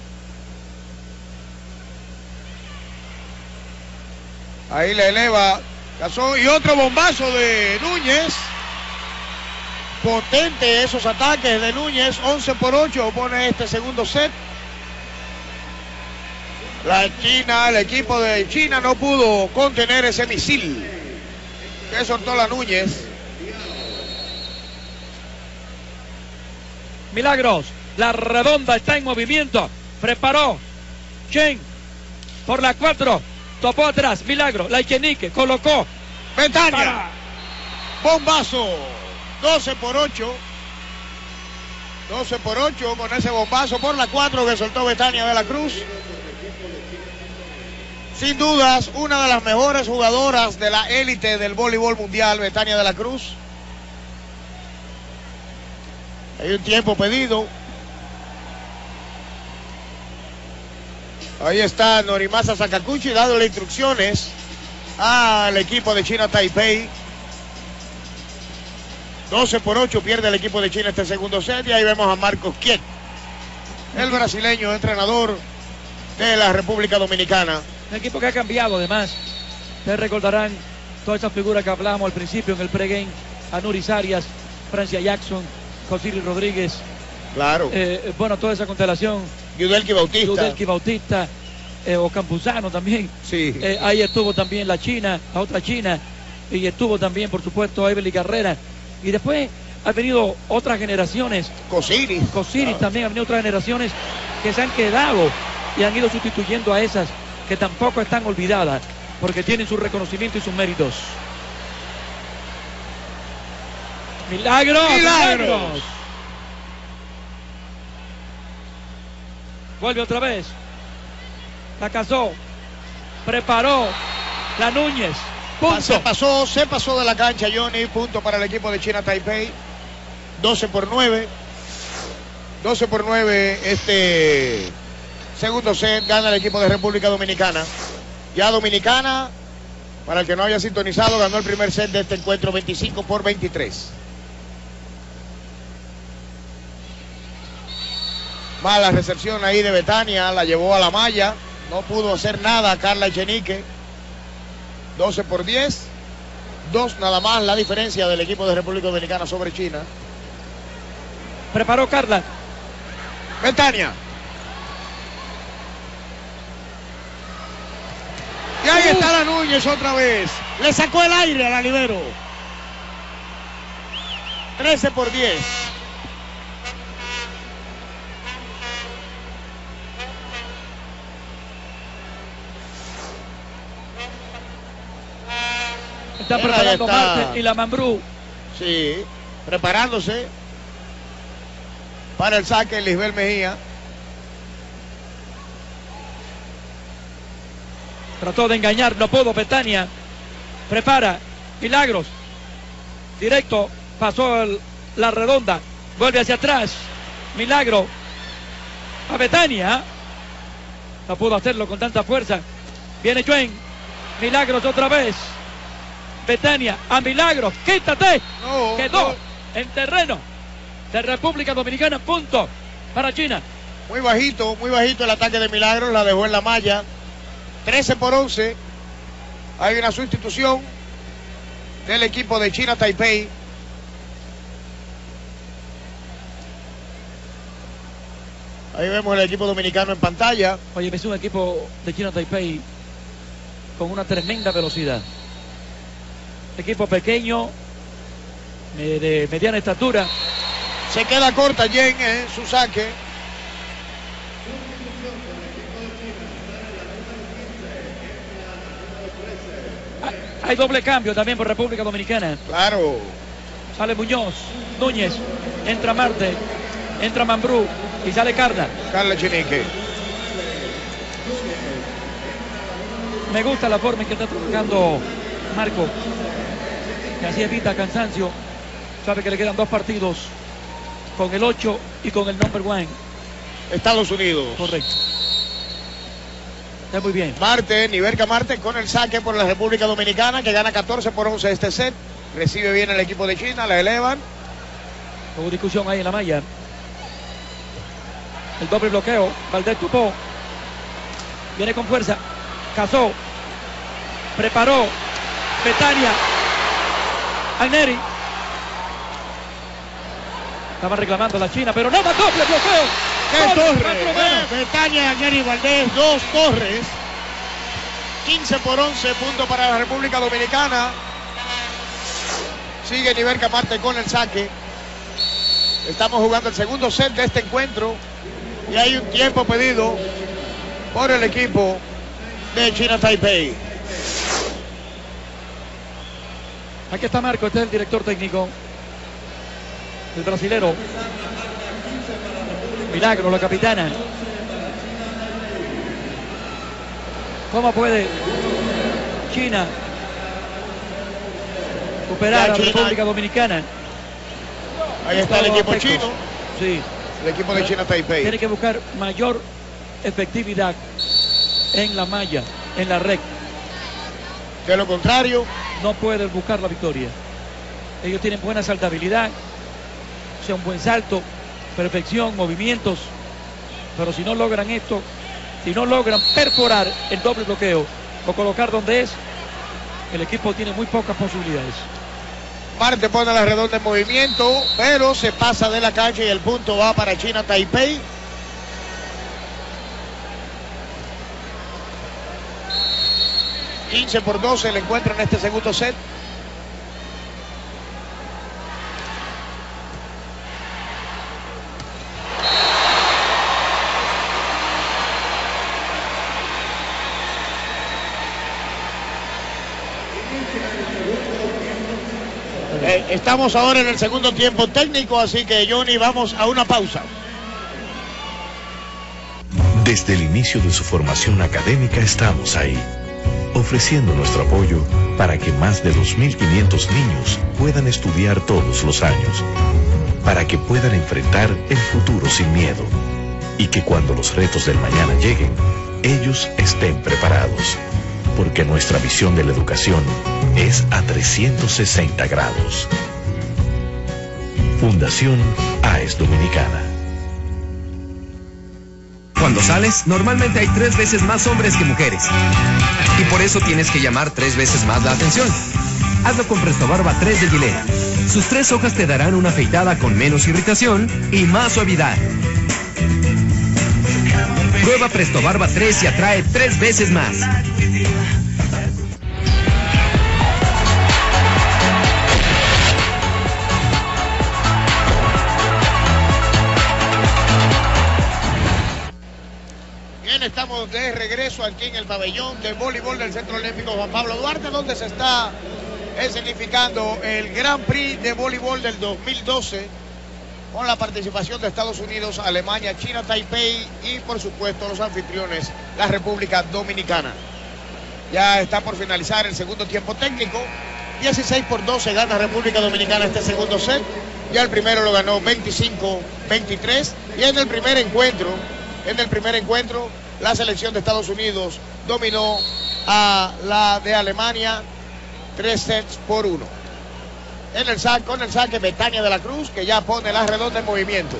Ahí le eleva Cazón y otro bombazo de Núñez. Potente esos ataques de Núñez. once por ocho pone este segundo set. La China, el equipo de China no pudo contener ese misil que soltó la Núñez. Milagros, la redonda está en movimiento. Preparó Chen por la cuatro. Topó atrás. Milagro, la Echenique colocó. Betania. Para. Bombazo. doce por ocho. doce por ocho con ese bombazo por la cuatro que soltó Betania de la Cruz. Sin dudas, una de las mejores jugadoras de la élite del voleibol mundial, Betania de la Cruz. Hay un tiempo pedido. Ahí está Norimasa Sakaguchi dándole instrucciones al equipo de China Taipei. doce por ocho pierde el equipo de China este segundo set. Y ahí vemos a Marcos Kiet, el brasileño entrenador de la República Dominicana. Un equipo que ha cambiado además. Ustedes recordarán todas esas figuras que hablábamos al principio en el pregame. Anuris Arias, Francia Jackson, Cosiri Rodríguez. Claro. Eh, bueno, toda esa constelación. Yudelki Bautista. Yudelki Bautista, eh, o Campuzano también. Sí. Eh, ahí estuvo también la China, la otra China. Y estuvo también, por supuesto, Evelyn Carrera. Y después han venido otras generaciones. Cosiris. Cosiris también, han venido otras generaciones que se han quedado y han ido sustituyendo a esas que tampoco están olvidadas, porque tienen su reconocimiento y sus méritos. ¡Milagros! ¡Milagros! ¡Milagros! Vuelve otra vez. La cazó. Preparó. La Núñez. Punto. Se pasó, se pasó de la cancha Johnny. Punto para el equipo de China Taipei. doce por nueve. doce por nueve este segundo set. Gana el equipo de República Dominicana. Ya Dominicana, para el que no haya sintonizado, ganó el primer set de este encuentro veinticinco por veintitrés. Mala recepción ahí de Betania, la llevó a la malla. No pudo hacer nada Carla Echenique. doce por diez. Dos nada más la diferencia del equipo de República Dominicana sobre China. Preparó Carla. Betania. Y ahí está la Núñez otra vez. Le sacó el aire a la libero. trece por diez. Está Mira, preparando ahí está. Marte y la Mambrú. Sí, preparándose para el saque Lisbel Mejía. Trató de engañar, no pudo. Betania. Prepara. Milagros. Directo. Pasó el- la redonda. Vuelve hacia atrás. Milagro. A Betania. No pudo hacerlo con tanta fuerza. Viene Chuen. Milagros otra vez. Betania a Milagros. Quítate. No, Quedó no. en terreno de República Dominicana. Punto para China. Muy bajito, muy bajito el ataque de Milagros. La dejó en la malla. trece por once. Hay una sustitución del equipo de China Taipei. Ahí vemos el equipo dominicano en pantalla. Oye, es un equipo de China Taipei con una tremenda velocidad. Equipo pequeño, eh, de mediana estatura. Se queda corta Yen en su saque. Hay doble cambio también por República Dominicana. Claro. Sale Muñoz, Núñez, entra Marte, entra Mambrú y sale Carla. Carla Chinique. Me gusta la forma en que está trabajando Marco, que así evita cansancio. Sabe que le quedan dos partidos con el ocho y con el number one. Estados Unidos. Correcto. Está muy bien. Marte, Niverca Marte con el saque por la República Dominicana, que gana catorce por once este set. Recibe bien el equipo de China, la elevan. Hubo discusión ahí en la malla. El doble bloqueo. Valdés Tupó. Viene con fuerza. Cazó. Preparó. Betania. Agneri. Estaba reclamando la China, pero nada, doble bloqueo. ¡Qué Doble, torre! cuatro manos. Eh, Betania, Agneri Valdés, dos torres. quince por once, punto para la República Dominicana. Sigue Niverca Marte con el saque. Estamos jugando el segundo set de este encuentro. Y hay un tiempo pedido por el equipo de China Taipei. Aquí está Marco, este es el director técnico. El brasilero. Milagro, la capitana. ¿Cómo puede China superar Ya a la China- República Dominicana? Ahí está el Todos equipo aspectos. chino, Sí. el equipo de China Taipei. Tiene que buscar mayor efectividad en la malla, en la red. De lo contrario, No puede buscar la victoria. Ellos tienen buena saltabilidad, o sea, un buen salto, perfección, movimientos. Pero si no logran esto, si no logran perforar el doble bloqueo o colocar donde es, el equipo tiene muy pocas posibilidades. Marte pone la redonda en movimiento, pero se pasa de la cancha y el punto va para China Taipei. quince por doce el encuentro en este segundo set. Eh, estamos ahora en el segundo tiempo técnico, así que Johnny, vamos a una pausa. Desde el inicio de su formación académica estamos ahí, ofreciendo nuestro apoyo para que más de dos mil quinientos niños puedan estudiar todos los años, para que puedan enfrentar el futuro sin miedo y que cuando los retos del mañana lleguen, ellos estén preparados, porque nuestra visión de la educación es a trescientos sesenta grados. Fundación A E S Dominicana. Cuando sales, normalmente hay tres veces más hombres que mujeres. Y por eso tienes que llamar tres veces más la atención. Hazlo con Presto Barba tres de Gillette. Sus tres hojas te darán una afeitada con menos irritación y más suavidad. Prueba Presto Barba tres y atrae tres veces más. Bien, estamos de regreso aquí en el pabellón de voleibol del Centro Olímpico Juan Pablo Duarte, donde se está escenificando el Gran Prix de voleibol del dos mil doce, con la participación de Estados Unidos, Alemania, China, Taipei y, por supuesto, los anfitriones, la República Dominicana. Ya está por finalizar el segundo tiempo técnico. dieciséis por doce gana República Dominicana este segundo set. Ya el primero lo ganó veinticinco veintitrés. Y en el primer encuentro, en el primer encuentro, la selección de Estados Unidos dominó a la de Alemania, tres sets por uno. En el saque, con el saque Betania de la Cruz, que ya pone la redonda en movimiento.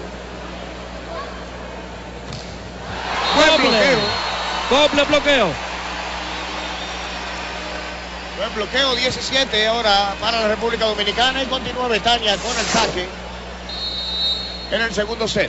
Buen Doble. bloqueo. Doble bloqueo. Buen bloqueo, diecisiete ahora para la República Dominicana y continúa Betania con el saque en el segundo set.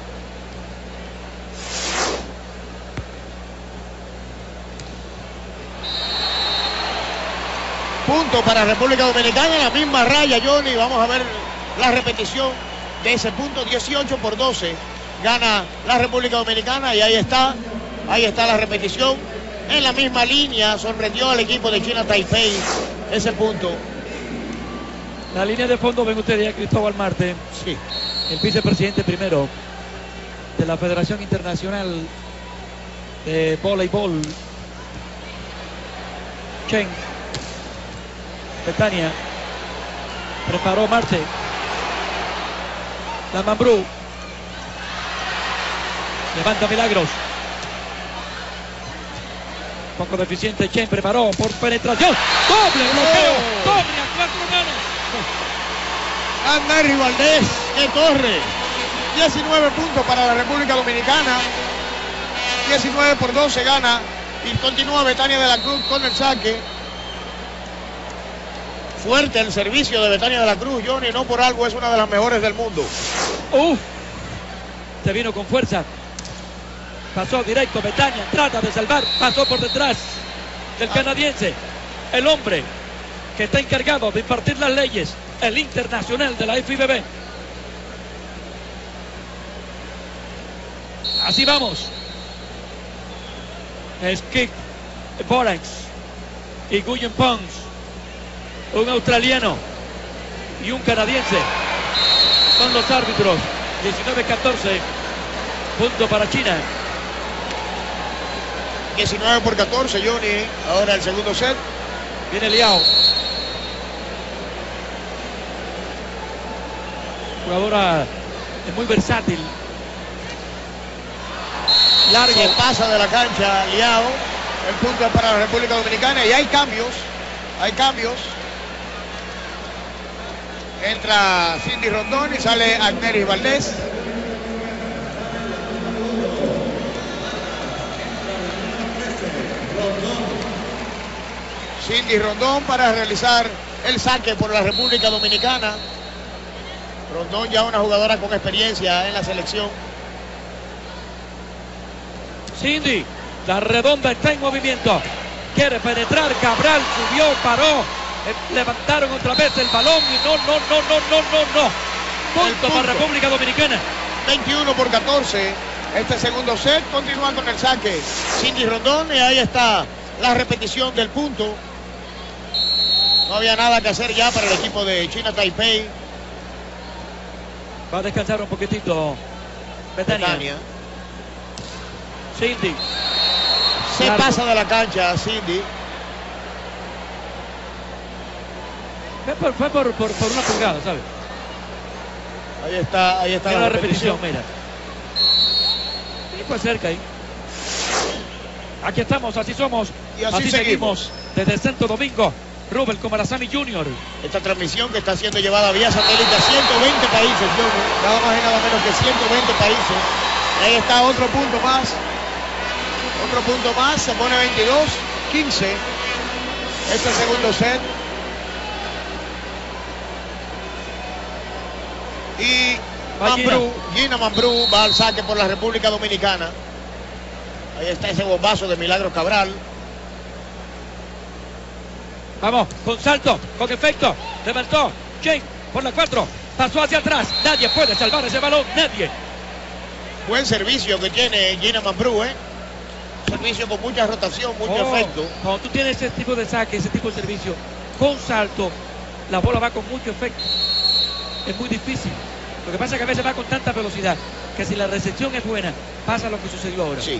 Punto para República Dominicana, la misma raya, Johnny. Vamos a ver la repetición de ese punto. Dieciocho por doce gana la República Dominicana y ahí está, ahí está la repetición. En la misma línea sorprendió al equipo de China Taipei ese punto. La línea de fondo, ven ustedes a Cristóbal Marte, Sí. el vicepresidente primero de la Federación Internacional de Voleibol. Chen. Betania. Preparó Marte. La Mambrú. Levanta Milagros. Poco deficiente Chen. Preparó por penetración. Doble bloqueo. Oh. Doble a cuatro manos. Andrés Valdés, que corre. diecinueve puntos para la República Dominicana. diecinueve por doce gana y continúa Betania de la Cruz con el saque. Fuerte el servicio de Betania de la Cruz, Johnny, no por algo es una de las mejores del mundo. Uf. Se vino con fuerza. Pasó directo Betania. Trata de salvar. Pasó por detrás del canadiense. El hombre que está encargado de impartir las leyes. El internacional de la F I B B. Así vamos. Skip Borax y Guyen Pons. Un australiano y un canadiense son los árbitros. diecinueve catorce. Punto para China. diecinueve por catorce, Johnny. Ahora el segundo set. Viene Liao. Jugadora es muy versátil. Largo. Se pasa de la cancha Liao. El punto es para la República Dominicana y hay cambios. Hay cambios. Entra Cindy Rondón y sale Agneris Valdés. Cindy Rondón para realizar el saque por la República Dominicana. Rondón ya una jugadora con experiencia en la selección. Cindy, la redonda está en movimiento. Quiere penetrar. Cabral subió, paró. Eh, levantaron otra vez el balón y no, no, no, no, no, no, no. Punto, punto. para República Dominicana. veintiuno por catorce. Este segundo set continúa con el saque Cindy Rondón y ahí está la repetición del punto. No había nada que hacer ya para el equipo de China Taipei. Va a descansar un poquitito Betania. Betania. Cindy. Se Largo. pasa de la cancha Cindy. Fue por, fue por, por, por una pulgada, ¿sabes? Ahí está, ahí está Mira la la repetición, repetición. mira. Y fue cerca ahí. Aquí estamos, así somos. Y así seguimos. Desde Santo Domingo, Rubel Comarazani junior Esta transmisión que está siendo llevada vía satélite a ciento veinte países, Johnny. Nada más y nada menos que ciento veinte países. Ahí está otro punto más. Otro punto más. Se pone veintidós quince. Este segundo set. Y Va Mambrú, Gina Mambrú va al saque por la República Dominicana. Ahí está ese bombazo de Milagros Cabral. Vamos, con salto, con efecto. Levantó. Chen por la cuatro. Pasó hacia atrás. Nadie puede salvar ese balón. Nadie. Buen servicio que tiene Gina Mambrú, ¿eh? Servicio con mucha rotación, mucho Oh, efecto. Cuando tú tienes ese tipo de saque, ese tipo de servicio, con salto, la bola va con mucho efecto. Es muy difícil. Lo que pasa es que a veces va con tanta velocidad que si la recepción es buena, pasa lo que sucedió ahora. Sí.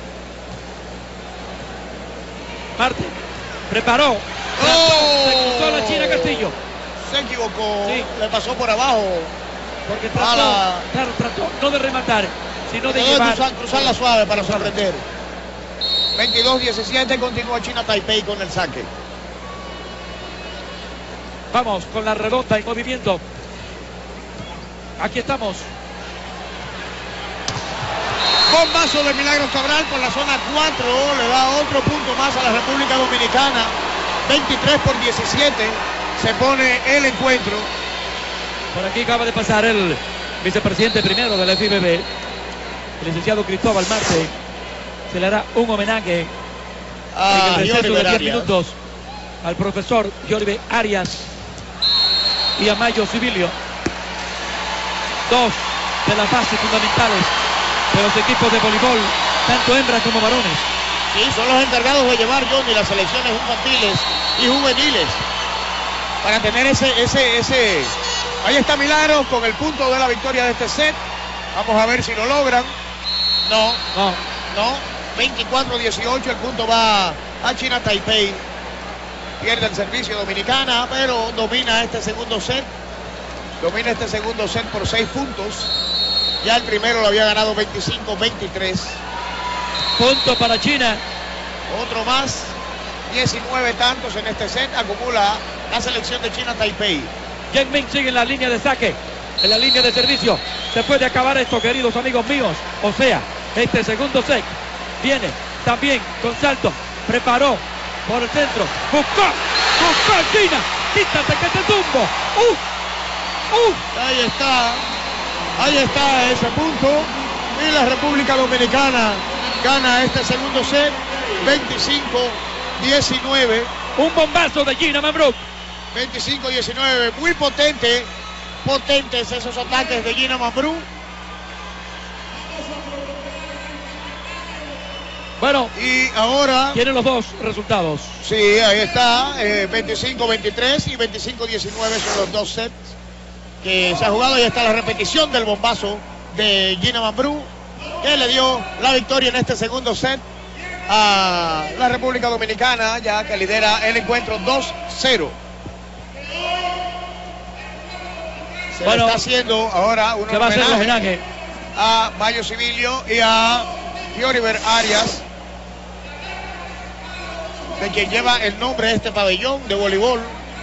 Marte preparó. ¡Oh! Se cruzó la China Castillo. Se equivocó. Sí. Le pasó por abajo. Porque trató, Ala. claro, trató no de rematar, sino de Trató de llevar. cruzar, cruzarla suave para sorprender. veintidós diecisiete, continúa China Taipei con el saque. Vamos con la redonda en movimiento. Aquí estamos. Bombazo de Milagros Cabral por la zona cuatro, le da otro punto más a la República Dominicana. veintitrés por diecisiete, se pone el encuentro. Por aquí acaba de pasar el vicepresidente primero de la F I B B, el licenciado Cristóbal Marte. Se le hará un homenaje Ah, en el receso de Yoriber diez Arias. minutos al profesor Yoriber Arias y a Mayo Civilio, dos de las bases fundamentales de los equipos de voleibol, tanto hembras como varones. Sí, son los encargados de llevar, Johnny, las selecciones infantiles y juveniles para tener ese, ese, ese. Ahí está Milagros con el punto de la victoria de este set. Vamos a ver si lo logran. No, No, no. veinticuatro dieciocho, el punto va a China Taipei. Pierde el servicio Dominicana, pero domina este segundo set. Domina este segundo set por seis puntos. Ya el primero lo había ganado veinticinco veintitrés. punto para China. Otro más. diecinueve tantos en este set. Acumula la selección de China Taipei. Yen Ming sigue en la línea de saque, en la línea de servicio. Se puede acabar esto, queridos amigos míos. O sea, este segundo set viene también con salto. Preparó por el centro. Buscó, buscó China. Quítate que te tumbo. ¡Uh! ¡Uh! Ahí está. Ahí está ese punto. Y la República Dominicana gana este segundo set. veinticinco diecinueve. Un bombazo de Gina Mambrú. veinticinco diecinueve. Muy potente. Potentes esos ataques de Gina Mambrú. Bueno, Y ahora, tienen los dos resultados. sí, ahí está. eh, veinticinco veintitrés y veinticinco diecinueve son los dos sets que se ha jugado. Ahí está la repetición del bombazo de Gina Mambrú, que le dio la victoria en este segundo set a la República Dominicana, ya que lidera el encuentro dos cero. Se Bueno, le está haciendo ahora un Se va a hacer el homenaje homenaje. a Mayo Civilio y a Yoriber Arias, de quien lleva el nombre de este pabellón de voleibol.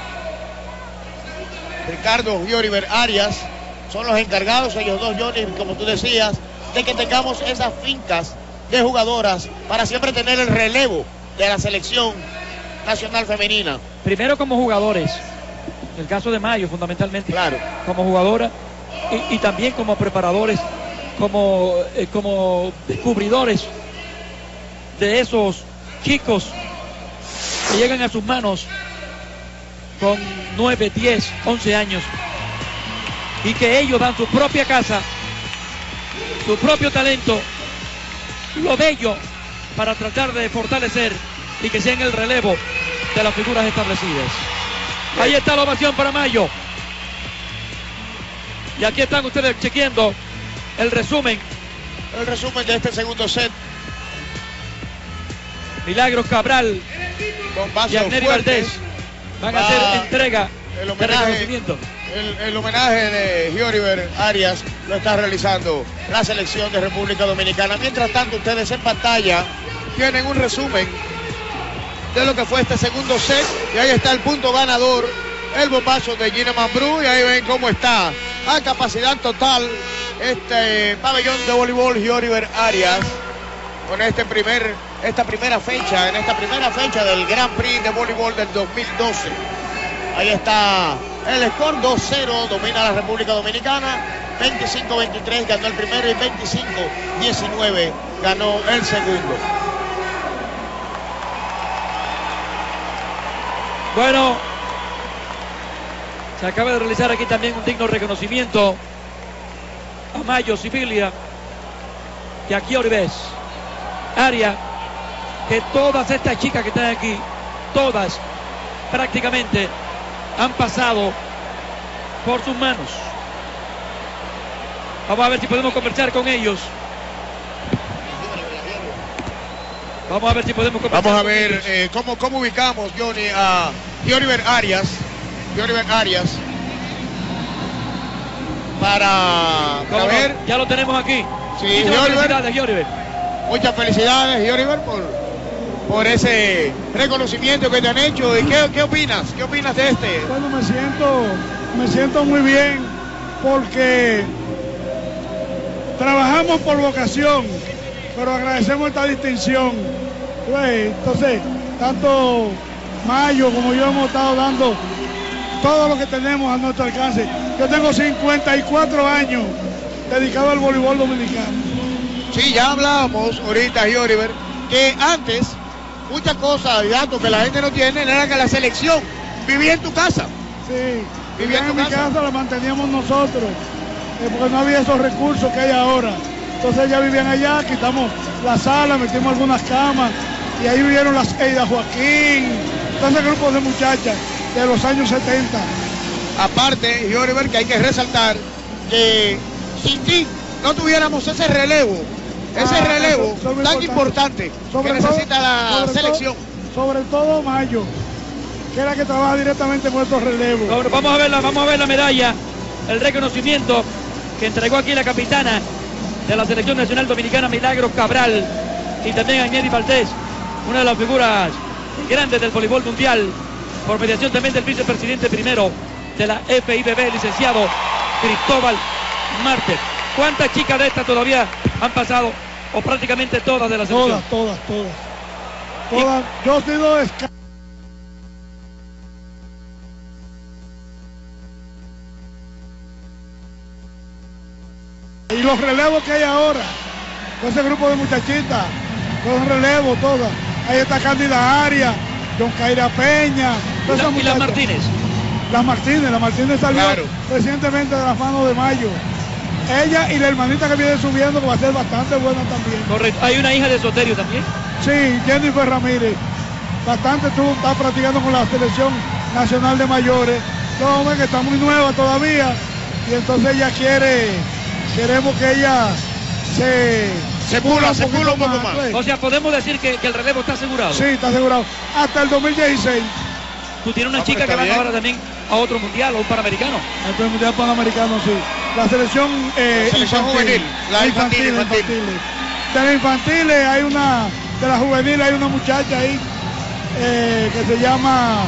Ricardo Yoriber Arias son los encargados, ellos dos, Johnny, como tú decías, de que tengamos esas fincas de jugadoras para siempre tener el relevo de la selección nacional femenina. Primero como jugadores, en el caso de Mayo fundamentalmente, Claro. como jugadora y, y también como preparadores, como, eh, como descubridores de esos chicos que llegan a sus manos con nueve, diez, once años y que ellos dan su propia casa, su propio talento, lo bello para tratar de fortalecer y que sean el relevo de las figuras establecidas. Ahí está la ovación para Mayo. Y aquí están ustedes chequeando el resumen. El resumen de este segundo set. Milagros Cabral Bombazo y Agneri fuerte. Valdés van a Va hacer entrega el de homenaje. reconocimiento. El, el homenaje de Yoriber Arias lo está realizando la selección de República Dominicana. Mientras tanto, ustedes en pantalla tienen un resumen de lo que fue este segundo set. Y ahí está el punto ganador, el bombazo de Gina Mambrú. Y ahí ven cómo está a capacidad total este pabellón de voleibol Yoriber Arias con este primer, esta primera fecha, en esta primera fecha del Grand Prix de voleibol del dos mil doce. Ahí está el score dos cero, domina la República Dominicana. veinticinco veintitrés ganó el primero y veinticinco diecinueve ganó el segundo. Bueno, se acaba de realizar aquí también un digno reconocimiento a Mayo Civilia y a Yoriber Arias, que todas estas chicas que están aquí, todas prácticamente han pasado por sus manos. Vamos a ver si podemos conversar con ellos. Vamos a ver si podemos conversar Vamos a con ver ellos. eh, cómo, cómo ubicamos, Johnny, a Yoriber Arias. Yoriber Arias. Para, para ¿Cómo no? ver. Ya lo tenemos aquí. Sí, Muchas Yoriber. felicidades, Yoriber. Muchas felicidades, Yoriber, por por ese reconocimiento que te han hecho. ¿Y qué, qué opinas? ¿Qué opinas de este? Bueno, me siento, me siento muy bien porque trabajamos por vocación, pero agradecemos esta distinción. Pues, entonces, tanto Mayo como yo hemos estado dando todo lo que tenemos a nuestro alcance. Yo tengo cincuenta y cuatro años dedicado al voleibol dominicano. Sí, ya hablábamos ahorita, Yoriver, que antes muchas cosas y datos que la gente no tiene era que la selección vivía en tu casa. Sí, vivía en, en tu mi casa. casa la manteníamos nosotros, eh, porque no había esos recursos que hay ahora. Entonces ellas vivían allá, quitamos la sala, metimos algunas camas, y ahí vivieron las Eida Joaquín, tantos grupos de muchachas de los años setenta. Aparte, Yoriver, que hay que resaltar que sin ti no tuviéramos ese relevo, ese Ah, relevo eso, eso es tan importante. importante Sobre que todo- necesita la sobre selección. todo- sobre todo Mayo, que era que trabaja directamente con estos relevos. Ahora, vamos a ver la, vamos a ver la medalla, el reconocimiento que entregó aquí la capitana de la Selección Nacional Dominicana, Milagros Cabral, y también Agnelli Valdés, una de las figuras grandes del voleibol mundial, por mediación también del vicepresidente primero de la F I B B, licenciado Cristóbal Marte. ¿Cuántas chicas de estas todavía han pasado, o prácticamente todas de la selección? Todas, todas, todas. Todas. Yo he sido esca- Y los relevos que hay ahora, con ese grupo de muchachitas, los relevos todas. Ahí está Cándida Arias, John Caira Peña, todas esas Y las muchachas. Martínez. Las Martínez, la Martínez salió Claro. recientemente de las manos de Mayo. Ella y la hermanita que viene subiendo, que va a ser bastante buena también. Correcto. Hay una hija de Soterio también. Sí, Jennifer Ramírez. Bastante tú estás practicando con la selección nacional de mayores. No, hombre, que está muy nueva todavía. Y entonces ella quiere, queremos que ella se... Se pula, se pula un poco más. pues. O sea, podemos decir que, que el relevo está asegurado. Sí, está asegurado. Hasta el dos mil dieciséis. Tú tienes una Ah, pues chica está que va bien. ahora también a otro mundial o un panamericano. El primer mundial panamericano, sí. La selección, eh, La selección juvenil, la infantil, infantil. infantiles. De las infantiles hay una, de las juveniles hay una muchacha ahí eh, que se llama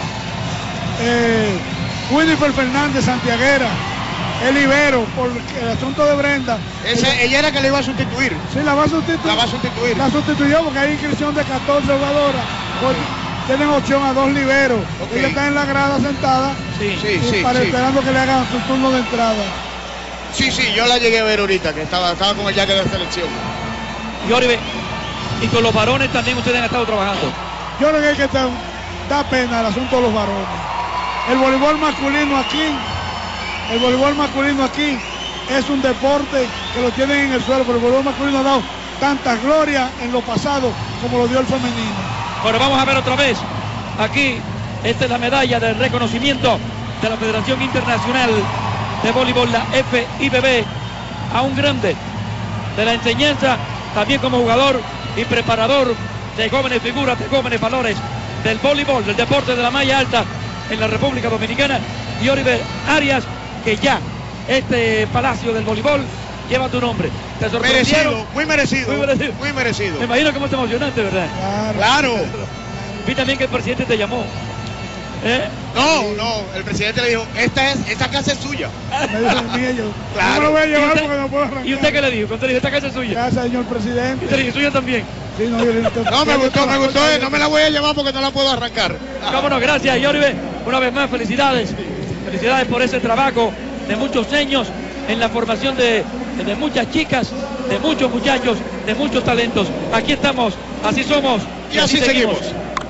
eh, Winifred Fernández Santiaguera, el libero, por el asunto de Brenda. Esa, ella, ella era que le iba a sustituir. sí, la va a sustituir. La va a sustituir. La sustituyó porque hay inscripción de catorce jugadoras. Pues, tienen opción a dos liberos. Ok. Ella está en la grada sentada Sí. Sí, y sí, para sí. esperando que le hagan su turno de entrada. Sí, sí, yo la llegué a ver ahorita, que estaba, estaba con el jaque de la selección. Y Oribe, y con los varones también ustedes han estado trabajando. Yo creo que hay que dar, da pena el asunto de los varones. El voleibol masculino aquí, el voleibol masculino aquí es un deporte que lo tienen en el suelo, pero el voleibol masculino ha dado tanta gloria en lo pasado como lo dio el femenino. Bueno, vamos a ver otra vez. Aquí, esta es la medalla del reconocimiento de la Federación Internacional de Voleibol, la F I B B, a un grande de la enseñanza, también como jugador y preparador de jóvenes figuras, de jóvenes valores del voleibol, del deporte de la malla alta en la República Dominicana. Y Oribe Arias, que ya este palacio del voleibol lleva tu nombre. ¿Te sorprendieron? Merecido, muy merecido, Muy merecido. muy merecido. Me imagino que es emocionante, ¿verdad? Claro. Vi también que el presidente te llamó. ¿Eh? No, no, el presidente le dijo, esta es, esta casa es suya. Me dicen mía, yo Claro. no me lo voy a ¿Y llevar usted, porque no puedo arrancar. ¿Y usted qué le dijo? Cuando le dijo, esta casa es suya. Gracias, señor Y te presidente. dije, suya también. Sí, no, yo le- No, me gustó, me gustó, eh, no me la voy a llevar porque no la puedo arrancar. Cómo no, gracias, Yoribe. Una vez más, felicidades. Felicidades por ese trabajo de muchos años en la formación de, de muchas chicas, de muchos muchachos, de muchos talentos. Aquí estamos, así somos Y así seguimos.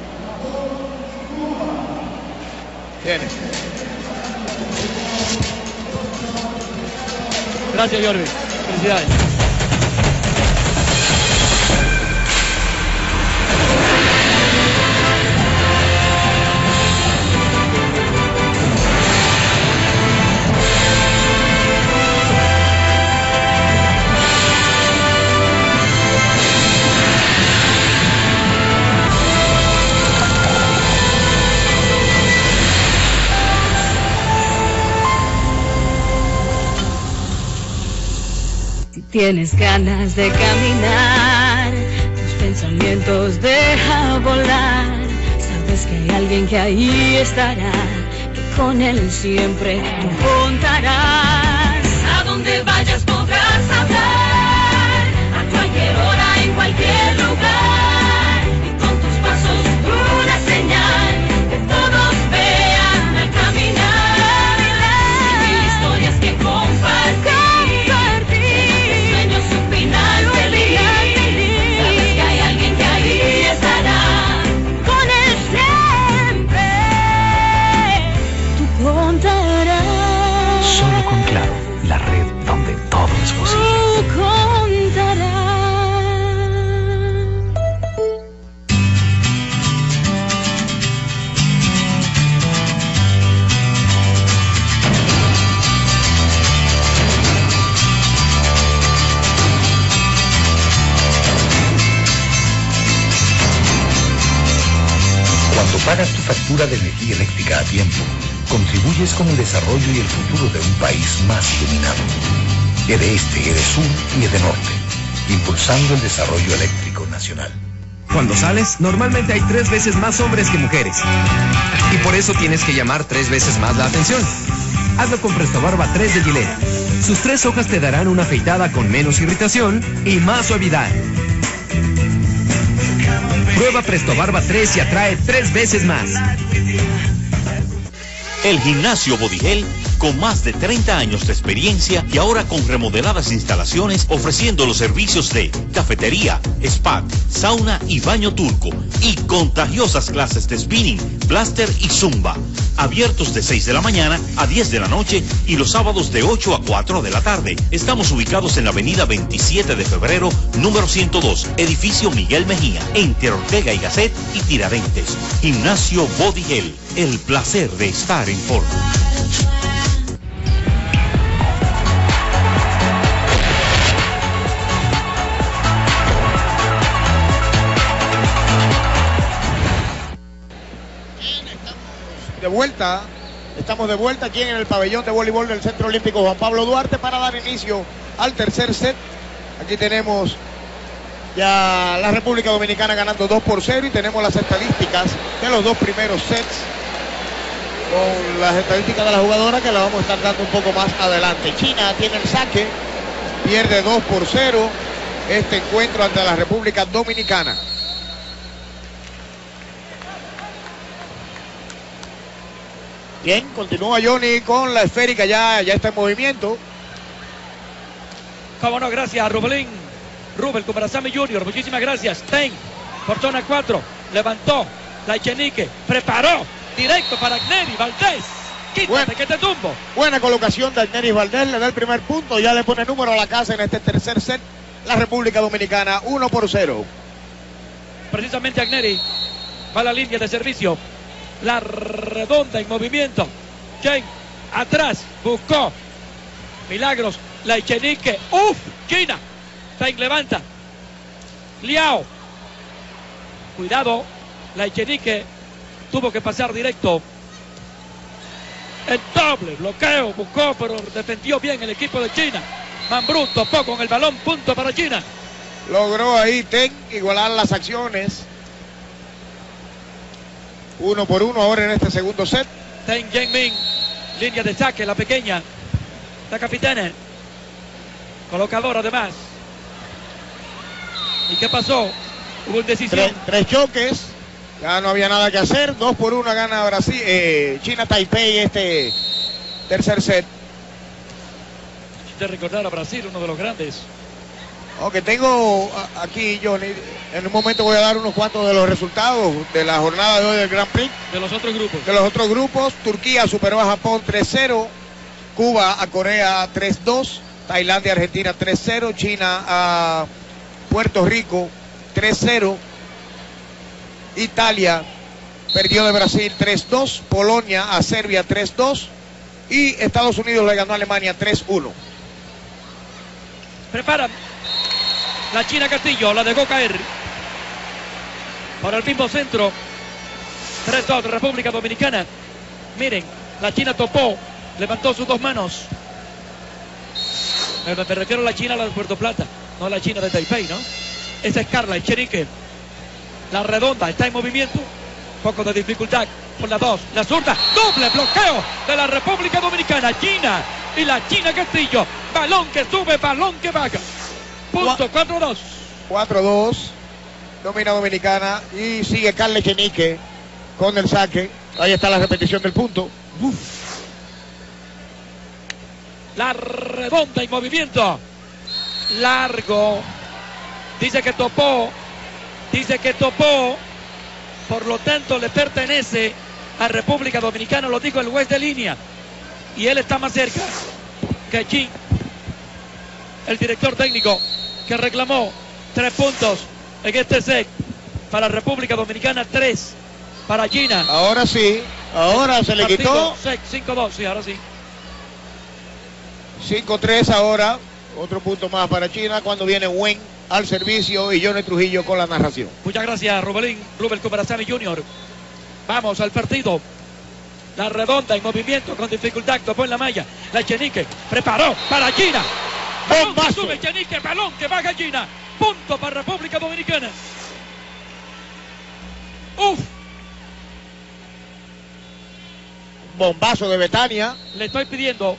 Bien. Gracias, Yoribe. Felicidades. Si tienes ganas de caminar, tus pensamientos pensamientos deja volar. Sabes que hay alguien que ahí estará, que con él siempre tú contarás. A donde vayas podrás hablar, a cualquier hora, en cualquier lugar. Y con tus pasos una señal que todos vean al caminar. Y mil historias que compartir. Solo con Claro, la red donde todo es posible. Cuando pagas tu factura de energía eléctrica a tiempo, contribuyes con el desarrollo y el futuro de un país más iluminado. E de este, E de sur y E de norte, impulsando el desarrollo eléctrico nacional. Cuando sales, normalmente hay tres veces más hombres que mujeres. Y por eso tienes que llamar tres veces más la atención. Hazlo con Presto Barba tres de Gillette. Sus tres hojas te darán una afeitada con menos irritación y más suavidad. Prueba Presto Barba tres y atrae tres veces más. El Gimnasio Bodigel, con más de treinta años de experiencia y ahora con remodeladas instalaciones, ofreciendo los servicios de cafetería, spa, sauna y baño turco, y contagiosas clases de spinning, blaster y zumba. Abiertos de seis de la mañana a diez de la noche y los sábados de ocho a cuatro de la tarde. Estamos ubicados en la avenida veintisiete de febrero, número ciento dos, edificio Miguel Mejía, entre Ortega y Gasset y Tiradentes. Gimnasio Bodigel, el placer de estar en forma. De vuelta, estamos de vuelta aquí en el pabellón de voleibol del Centro Olímpico Juan Pablo Duarte para dar inicio al tercer set. Aquí tenemos ya la República Dominicana ganando dos por cero y tenemos las estadísticas de los dos primeros sets con las estadísticas de la jugadora que la vamos a estar dando un poco más adelante. China tiene el saque, pierde dos por cero este encuentro ante la República Dominicana. Bien, continúa Johnny con la esférica, ya, ya está en movimiento. Cómo no, gracias a Rubelín. Rubel Kumarasami junior, muchísimas gracias. Ten, por zona cuatro, levantó la Echenique, preparó, directo para Agneris Valdés. Quítate, bueno, que te tumbo. Buena colocación de Agneris Valdés, le da el primer punto, ya le pone número a la casa en este tercer set. La República Dominicana, uno por cero. Precisamente Agneris va a la línea de servicio. La redonda en movimiento. Chen atrás, buscó Milagros, la Echenique. Uf, China. Ten levanta. Liao. Cuidado, la Echenique tuvo que pasar directo. El doble bloqueo, buscó, pero defendió bien el equipo de China. Mambrú topó con el balón, punto para China. Logró ahí Ten igualar las acciones. Uno por uno ahora en este segundo set. Ten Jianmin, línea de saque, la pequeña, la capitana, colocadora además. ¿Y qué pasó? Hubo indecisión. Tres, tres choques, ya no había nada que hacer. Dos por uno gana Brasil, eh, China Taipei este tercer set. De recordar a Brasil, uno de los grandes. Ok, tengo aquí, Johnny, en un momento voy a dar unos cuantos de los resultados de la jornada de hoy del Grand Prix. De los otros grupos. De los otros grupos, Turquía superó a Japón tres cero, Cuba a Corea tres dos, Tailandia a Argentina tres cero, China a Puerto Rico tres cero, Italia perdió de Brasil tres dos, Polonia a Serbia tres dos y Estados Unidos le ganó a Alemania tres uno. Preparan. La China Castillo la dejó caer por el mismo centro. tres dos República Dominicana. Miren, la China topó, levantó sus dos manos. Me, me refiero a la China, la de Puerto Plata, no a la China de Taipei, ¿no? Esa es Carla Echenique. La redonda está en movimiento. Poco de dificultad por la dos. La zurda. Doble bloqueo de la República Dominicana. Gina y la China Castillo. Balón que sube, balón que baja. Punto cuatro dos. cuatro dos. Domina Dominicana. Y sigue Carles Chenique con el saque. Ahí está la repetición del punto. Uf. La redonda en movimiento. Largo. Dice que topó. Dice que topó. Por lo tanto, le pertenece a República Dominicana, lo dijo el juez de línea. Y él está más cerca que Jim, el director técnico, que reclamó tres puntos en este set para República Dominicana, tres para Gina. Ahora sí, ahora se le quitó. cinco dos, sí, ahora sí. cinco tres ahora, otro punto más para China cuando viene Wen al servicio y Johnny Trujillo con la narración. Muchas gracias, Rubelín Rubel Comerazani junior Vamos al partido. La redonda en movimiento con dificultad, topó en la malla. La Chenique preparó para Gina. Balón que sube Chenique, balón que baja Gina. Punto para República Dominicana. Uf. Bombazo de Betania. Le estoy pidiendo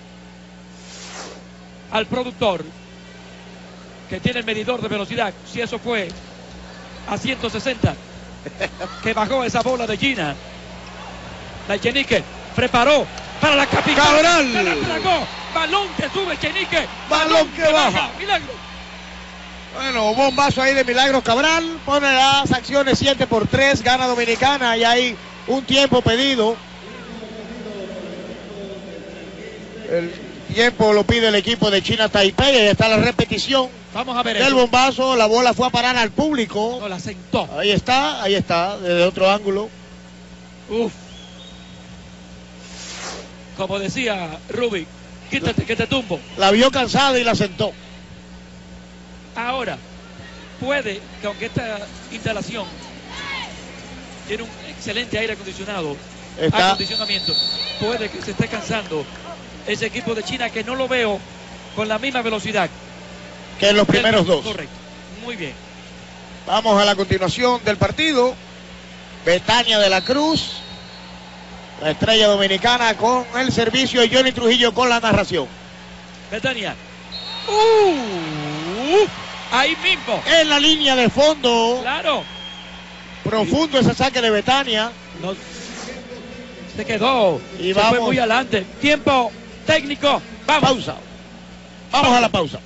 al productor que tiene el medidor de velocidad, si eso fue a ciento sesenta, que bajó esa bola de Gina. La Chenique preparó para la capital. Cabral. Se la tragó. Balón que sube Chenique. Balón, balón que, que baja. baja. Milagro. Bueno, bombazo ahí de Milagros Cabral. Pone las acciones siete por tres. Gana Dominicana y hay un tiempo pedido. El tiempo lo pide el equipo de China Taipei. Ahí está la repetición. Vamos a ver el bombazo. La bola fue a parar al público. No, la sentó. Ahí está, ahí está, desde otro ángulo. Uf. Como decía Rubik, quítate que te tumbo. La vio cansada y la sentó. Ahora, puede que aunque esta instalación tiene un excelente aire acondicionado, está... acondicionamiento, puede que se esté cansando ese equipo de China, que no lo veo con la misma velocidad que en los primeros dos. Correcto, muy bien. Vamos a la continuación del partido. Betania de la Cruz, la estrella dominicana, con el servicio, y Johnny Trujillo con la narración. Betania. Uh, ahí mismo. En la línea de fondo. Claro. Profundo ese saque de Betania. No, se quedó. Y se vamos. fue muy adelante. Tiempo técnico. Vamos. Pausa. Vamos pausa. a la pausa.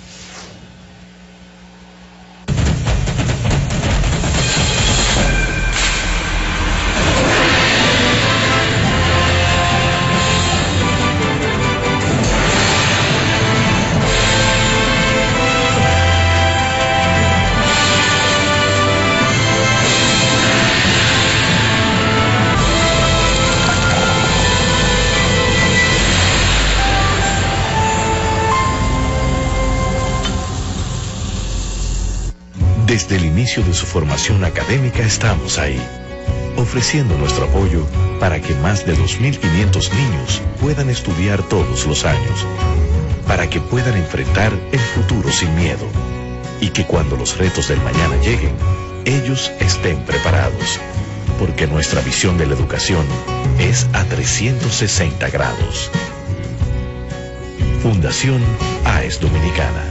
Desde el inicio de su formación académica estamos ahí, ofreciendo nuestro apoyo para que más de dos mil quinientos niños puedan estudiar todos los años, para que puedan enfrentar el futuro sin miedo y que cuando los retos del mañana lleguen, ellos estén preparados, porque nuestra visión de la educación es a trescientos sesenta grados. Fundación A E S Dominicana.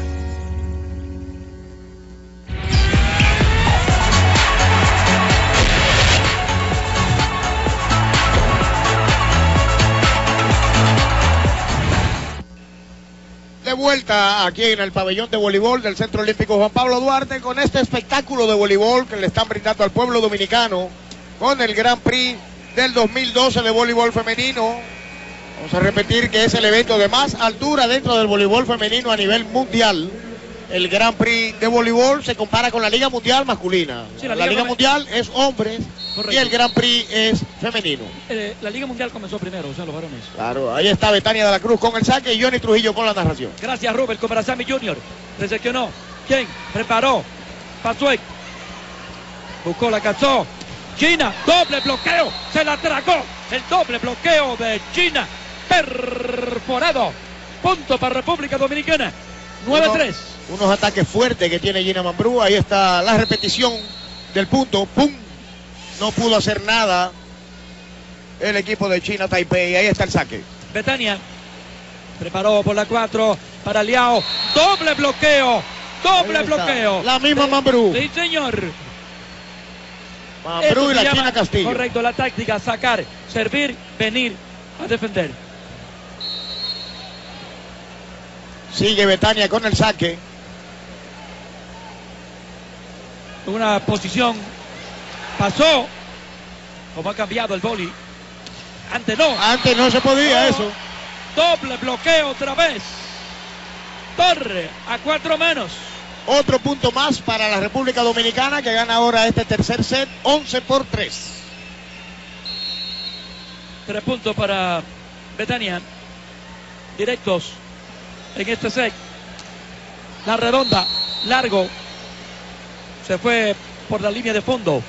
De vuelta aquí en el pabellón de voleibol del Centro Olímpico Juan Pablo Duarte, con este espectáculo de voleibol que le están brindando al pueblo dominicano con el Grand Prix del dos mil doce de voleibol femenino. Vamos a repetir que es el evento de más altura dentro del voleibol femenino a nivel mundial. El Grand Prix de voleibol se compara con la Liga Mundial masculina. Sí, la la Liga Liga Mundial es hombres. Correcto. Y el Grand Prix es femenino. Eh, la Liga Mundial comenzó primero, o sea, los varones. Claro, ahí está Betania de la Cruz con el saque y Johnny Trujillo con la narración. Gracias, Robert Comerazani junior Recepcionó. ¿Quién? Preparó. Pasó. Buscó, la cazó. Gina, doble bloqueo. Se la tragó. El doble bloqueo de Gina. Perforado. Punto para República Dominicana. nueve tres. Uno, unos ataques fuertes que tiene Gina Mambrú. Ahí está la repetición del punto. ¡Pum! No pudo hacer nada el equipo de China Taipei. Ahí está el saque. Betania preparó por la cuatro para Liao. Doble bloqueo. Doble bloqueo. La misma Mambrú. Sí, señor. Mambrú Eso y se la llama, China Castillo. correcto, la táctica, sacar, servir, venir a defender. Sigue Betania con el saque. Una posición. Pasó. Como ha cambiado el boli. Antes no. Antes no se podía No. eso. Doble bloqueo otra vez. Torre a cuatro menos. Otro punto más para la República Dominicana, que gana ahora este tercer set, once por tres. Tres puntos para Betania. Directos en este set. La redonda, largo. Se fue por la línea de fondo.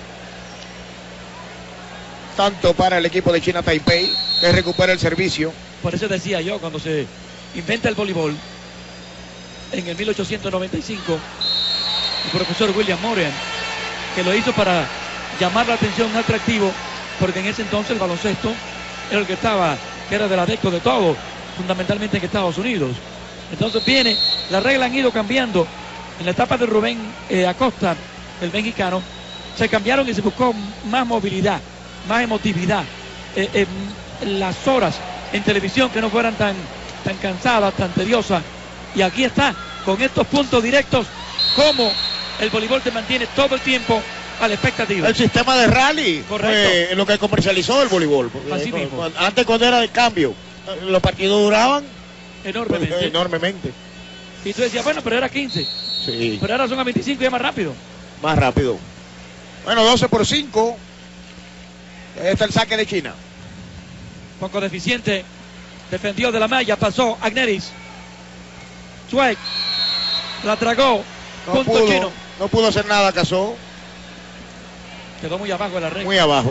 Tanto para el equipo de China Taipei, que recupera el servicio. Por eso decía yo, cuando se inventa el voleibol, en el mil ochocientos noventa y cinco, el profesor William Moran, que lo hizo para llamar la atención, atractivo, porque en ese entonces el baloncesto era el que estaba, que era de la DECO de todo, fundamentalmente en Estados Unidos. Entonces viene, las reglas han ido cambiando. En la etapa de Rubén eh, Acosta, el mexicano, se cambiaron y se buscó más movilidad, más emotividad, eh, eh, las horas en televisión que no fueran tan, tan cansadas, tan tediosas. Y aquí está, con estos puntos directos, como el voleibol te mantiene todo el tiempo a la expectativa. El sistema de rally fue lo que comercializó el voleibol. Así mismo. Cuando- Antes, cuando era de cambio, los partidos duraban Enormemente. pues, enormemente. Y tú decías, bueno, pero era quince. Sí, Pero ahora son a veinticinco y es más rápido. más rápido. Bueno, doce por cinco. Ahí está el saque de China. Poco deficiente. Defendió de la malla, pasó Agneris. Zweig la tragó. No Punto pudo, chino. no pudo hacer nada, Casó. Quedó muy abajo de la red. Muy abajo.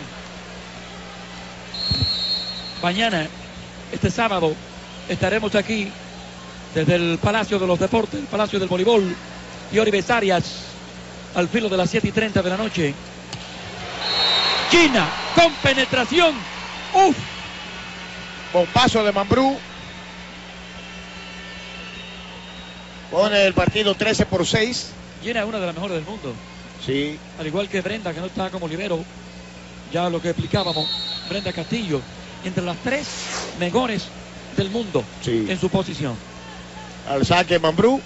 Mañana, este sábado, estaremos aquí desde el Palacio de los Deportes, el Palacio del Voleibol. Y Oribes Arias, al filo de las siete y treinta de la noche. China con penetración. Uf. Con paso de Mambrú. Pone el partido trece por seis. Gina es una de las mejores del mundo. Sí. Al igual que Brenda, que no está como libero. Ya lo que explicábamos. Brenda Castillo. Entre las tres mejores del mundo Sí. en su posición. Al saque Mambrú.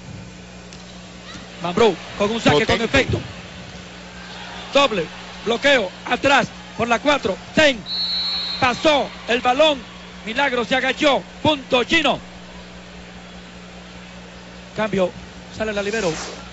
Mambrú con un saque Potente. con efecto. Doble. Bloqueo. Atrás. Por la cuatro. Ten. Pasó el balón. Milagro se agachó. Punto chino. Cambio. Sale la libero.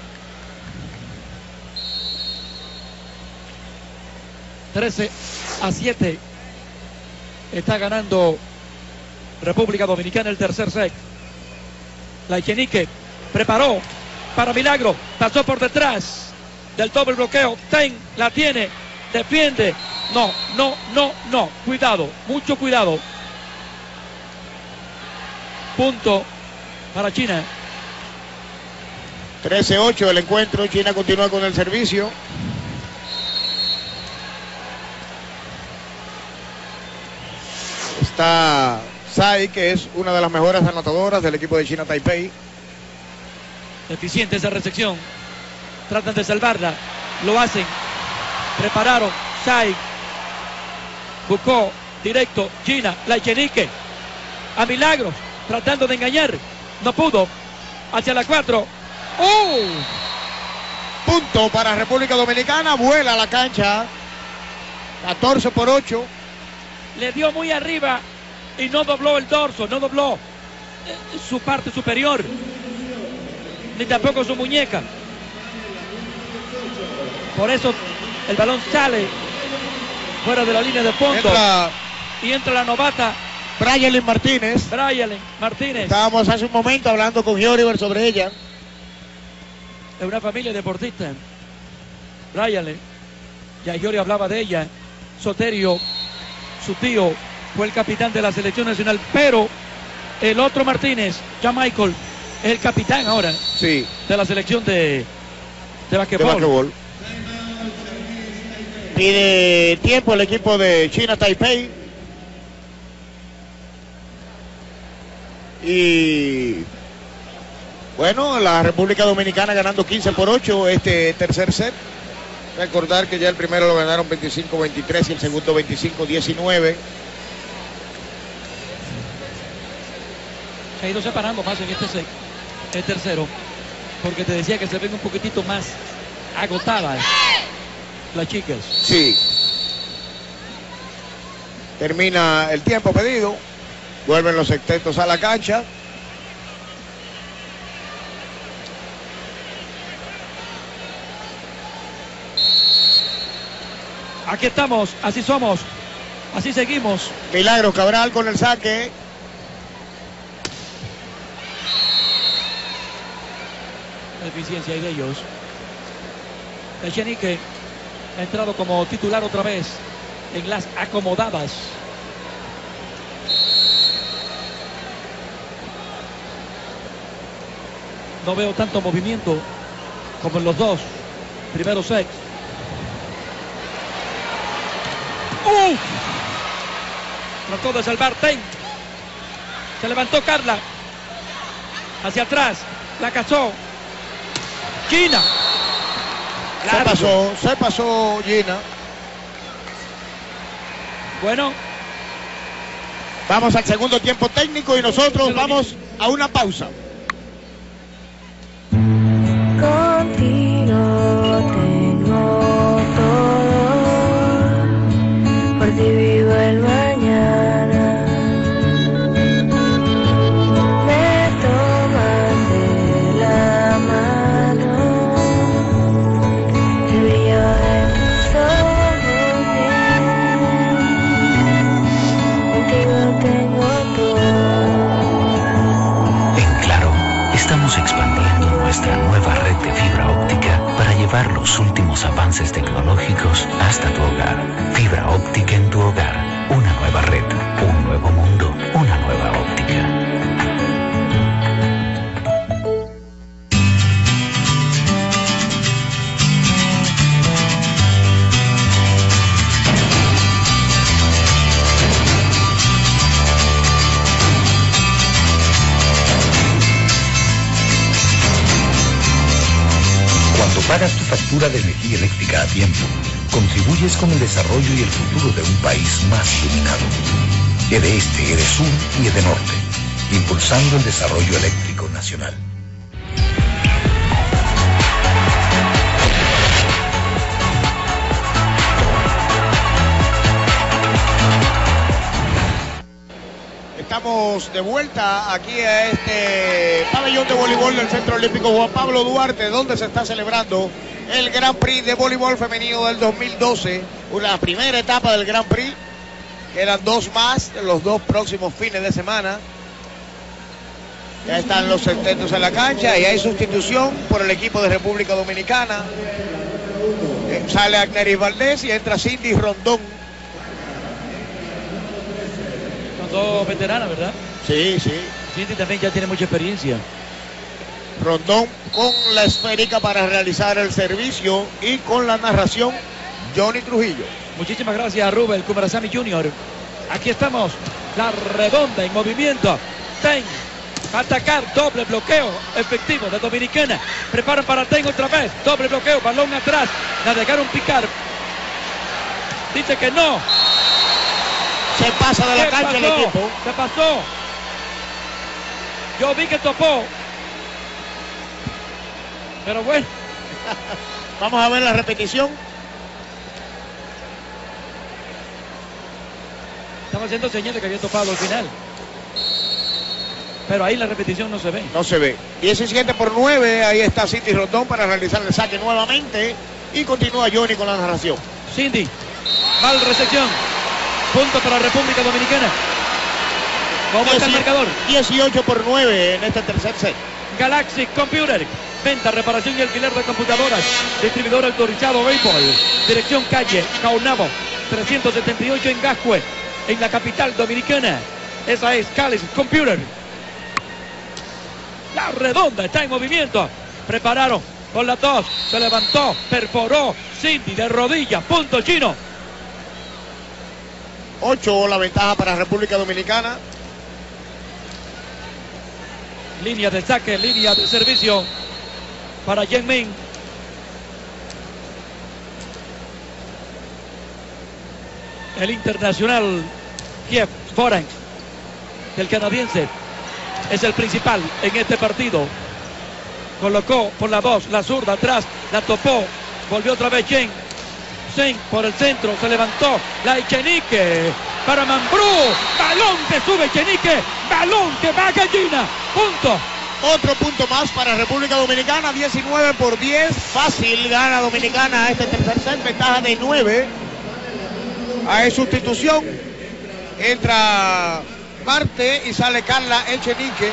trece a siete. Está ganando República Dominicana el tercer set. La Echenique preparó para Milagro. Pasó por detrás del doble bloqueo. Ten la tiene. Defiende. No, no, no, no. Cuidado. Mucho cuidado. Punto para China. trece ocho el encuentro. China continúa con el servicio. Está Tsai, que es una de las mejores anotadoras del equipo de China Taipei. Eficiente esa recepción. Tratan de salvarla. Lo hacen. Prepararon. Tsai. Buscó. Directo. China. La Echenique. A Milagros. Tratando de engañar. No pudo. Hacia la cuatro. ¡Uh! Punto para República Dominicana. Vuela a la cancha. catorce por ocho. Le dio muy arriba y no dobló el dorso, no dobló eh, su parte superior, ni tampoco su muñeca. Por eso el balón sale fuera de la línea de fondo. Entra Y entra la novata Brayelin Martínez. Brian Martínez. Estábamos hace un momento hablando con Gioriver sobre ella. Es una familia deportista. Brian, ya Giori hablaba de ella. Soterio, su tío, fue el capitán de la selección nacional, pero el otro Martínez, ya Michael, es el capitán ahora Sí. de la selección de, de De basquetbol. basquetbol. Pide tiempo el equipo de China Taipei. Y bueno, la República Dominicana ganando quince por ocho este tercer set. Recordar que ya el primero lo ganaron veinticinco veintitrés y el segundo veinticinco diecinueve. Se ha ido separando más en este set, el tercero, porque te decía que se ven un poquitito más agotadas las chicas. Sí. Termina el tiempo pedido. Vuelven los sextetos a la cancha. Aquí estamos, así somos, así seguimos. Milagros Cabral con el saque. La eficiencia de ellos. Echenique ha entrado como titular otra vez en las acomodadas. No veo tanto movimiento como en los dos primeros sets. ¡Uh! Trató de salvar Ten. Se levantó Carla. Hacia atrás. La cazó. Gina. Se pasó, se pasó Gina. Bueno. Vamos al segundo tiempo técnico y nosotros vamos a una pausa. Contigo tengo todo, por ti vivo el mañana. Me tomas de la mano, el brillo de tus ojos, contigo tengo todo. En Claro, estamos expandiendo nuestra nueva red de fibra óptica para llevar los últimos avances tecnológicos hasta tu hogar. Fibra óptica en tu hogar. Una nueva red, un nuevo mundo, una nueva óptica. Cuando pagas tu factura de energía eléctrica a tiempo, contribuyes con el desarrollo y el futuro de un país más iluminado. E de este, E de sur y E de norte, impulsando el desarrollo eléctrico nacional. Estamos de vuelta aquí a este pabellón de voleibol del Centro Olímpico Juan Pablo Duarte, donde se está celebrando el Grand Prix de voleibol femenino del dos mil doce, una primera etapa del Grand Prix. Quedan dos más en los dos próximos fines de semana. Ya están los sextetos en la cancha y hay sustitución por el equipo de República Dominicana. Eh, sale Agneris Valdés y entra Cindy Rondón. Son dos veteranas, ¿verdad? Sí, sí. Cindy también ya tiene mucha experiencia. Rondón con la esférica para realizar el servicio y con la narración Johnny Trujillo. Muchísimas gracias a Rubén Kumarasamy junior Aquí estamos, la redonda en movimiento. Ten, atacar, doble bloqueo efectivo de Dominicana. Preparan para Ten otra vez, doble bloqueo, balón atrás. La dejaron picar. Dice que no. Se pasa de la cancha pasó? el equipo. Se pasó. Yo vi que topó. Pero bueno. Vamos a ver la repetición. Estaba haciendo señales que había topado al final. Pero ahí la repetición no se ve. No se ve. diecisiete por nueve. Ahí está Cindy Rondón para realizar el saque nuevamente. Y continúa Johnny con la narración. Cindy. Mal recepción. Punto para República Dominicana. ¿Cómo está el marcador? dieciocho por nueve en este tercer set. Galaxy Computer. Venta, reparación y alquiler de computadoras. Distribuidor autorizado Béisbol. Dirección calle Caunabo trescientos setenta y ocho en Gascue, en la capital dominicana. Esa es Galaxy Computer. La redonda está en movimiento. Prepararon Por las dos, se levantó, perforó, Cindy de rodillas, punto chino. ocho la ventaja para República Dominicana. Línea de saque, línea de servicio para Yen Min. El internacional Kiev Foran, el canadiense, es el principal en este partido. Colocó por la dos, la zurda atrás, la topó, volvió otra vez Chen. Chen por el centro, se levantó, la Echenique para Mambrú, balón que sube Echenique, balón que va a Gallina, punto. Otro punto más para República Dominicana, diecinueve por diez, fácil gana Dominicana este tercer set, ventaja de nueve. Hay sustitución, entra Marte y sale Carla Echenique.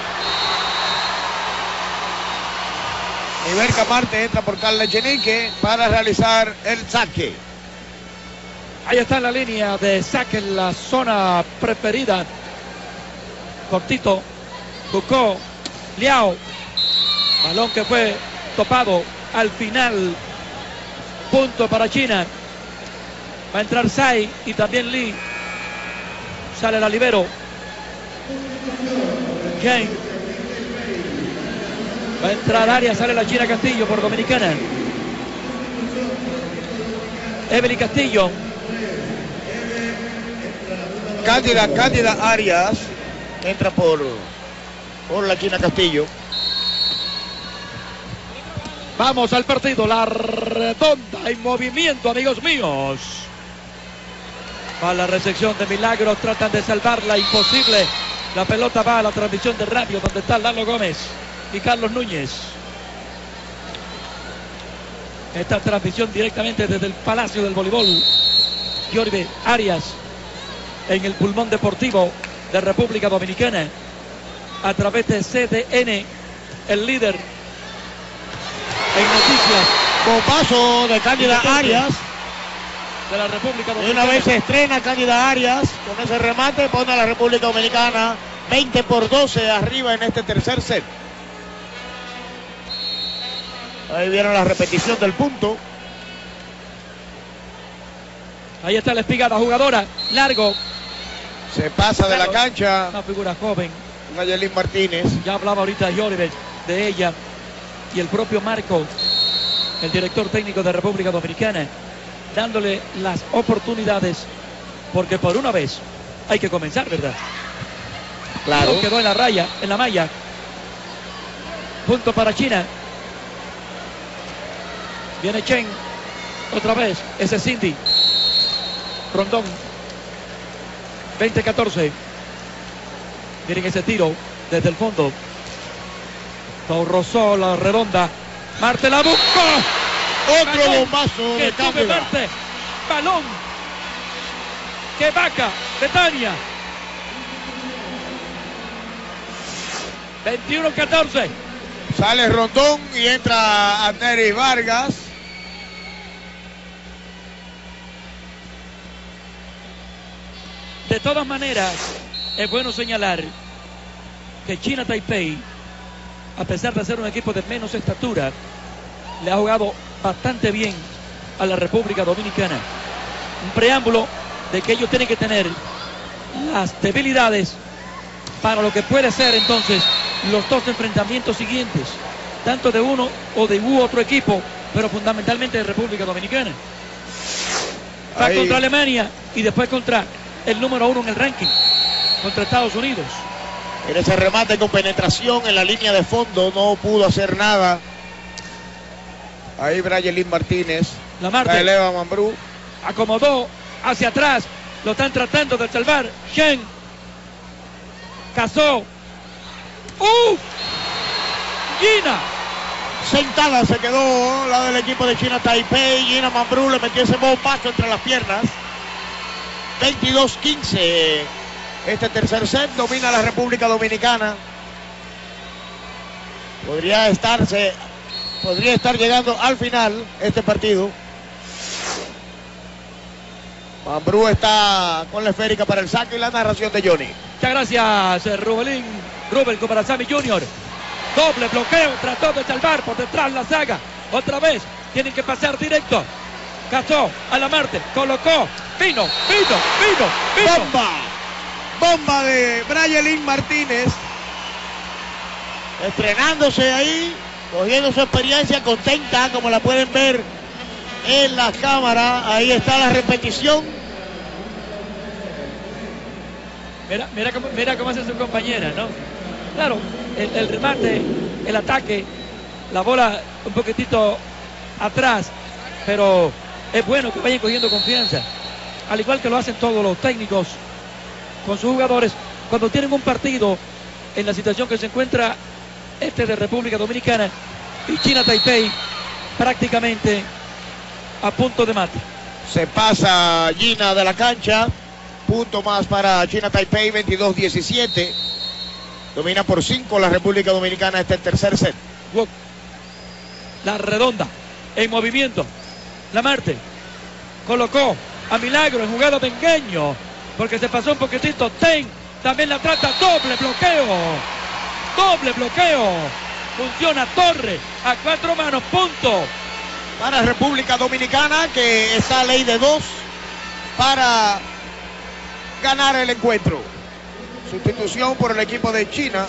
Iberca Marte entra por Carla Echenique para realizar el saque. Ahí está en la línea de saque en la zona preferida. Cortito, Bucó, Liao. Balón que fue topado al final. Punto para China. Va a entrar Sai y también Lee. Sale la libero. Kane. Va a entrar Arias, sale la China Castillo por Dominicana. Evelyn Castillo. Cándida, Cándida Arias entra por, por la China Castillo. Vamos al partido, la redonda en movimiento, amigos míos. Va la recepción de Milagros, tratan de salvarla, imposible. La pelota va a la transmisión de radio donde está Lalo Gómez y Carlos Núñez. Esta transmisión directamente desde el Palacio del Voleibol. Jorge Arias en el pulmón deportivo de República Dominicana a través de C D N, el líder en noticias. Bombazo de Cándida Arias de la República Dominicana. Y una vez se estrena Cándida Arias con ese remate, pone a la República Dominicana veinte por doce arriba en este tercer set. Ahí vieron la repetición del punto. Ahí está la espigada jugadora, largo. Se pasa de la Claro, cancha una figura joven. Nayelin Martínez. Ya hablaba ahorita Joribert de ella y el propio Marco, el director técnico de República Dominicana, dándole las oportunidades, porque por una vez hay que comenzar, ¿verdad? Claro. No quedó en la raya, en la malla. Punto para China. Viene Chen. Otra vez. Ese es Cindy. Rondón. veinte catorce. Miren ese tiro desde el fondo. Rozó la redonda. Marte la buscó. Otro Balón bombazo que de sube Cándida. Marte. Balón que vaca de Tania. veintiuno catorce. Sale Rondón y entra Adneris Vargas. De todas maneras, es bueno señalar que China Taipei, a pesar de ser un equipo de menos estatura, le ha jugado bastante bien a la República Dominicana. Un preámbulo de que ellos tienen que tener las debilidades para lo que puede ser entonces los dos enfrentamientos siguientes, tanto de uno o de u otro equipo, pero fundamentalmente de República Dominicana. Va Ahí. contra Alemania y después contra el número uno en el ranking, contra Estados Unidos. En ese remate con penetración en la línea de fondo no pudo hacer nada. Ahí Brayelin Martínez. La Marte. La eleva Mambrú. Acomodó hacia atrás, lo están tratando de salvar. Shen Casó. ¡Uf! Gina. Sentada se quedó la del equipo de China Taipei. Gina Mambrú le metió ese bombazo entre las piernas. veintidós quince. Este tercer set domina la República Dominicana. Podría estarse, podría estar llegando al final este partido. Mambrú está con la esférica para el saque y la narración de Johnny. Muchas gracias, Rubelín. Rubel Comarazami junior Doble bloqueo, trató de salvar por detrás la saga. Otra vez. Tienen que pasar directo. Cazó a la Marte. Colocó. Vino, vino, vino, vino. Bomba. Bomba de Brayelín Martínez. Estrenándose ahí. Cogiendo su experiencia contenta, como la pueden ver en la cámara. Ahí está la repetición. Mira, mira, cómo, mira cómo hace su compañera, ¿no? Claro, el, el remate, el ataque, la bola un poquitito atrás, pero es bueno que vayan cogiendo confianza, al igual que lo hacen todos los técnicos con sus jugadores cuando tienen un partido en la situación que se encuentra este de República Dominicana y China Taipei prácticamente a punto de mate. Se pasa Gina de la cancha. Punto más para China Taipei, veintidós diecisiete. Domina por cinco la República Dominicana este tercer set. La redonda en movimiento. La Marte colocó a Milagro en jugada de engaño porque se pasó un poquitito. Ten también la trata. Doble bloqueo. Doble bloqueo. Funciona Torre a cuatro manos. Punto para República Dominicana, que está a ley de dos para ganar el encuentro. Sustitución por el equipo de China.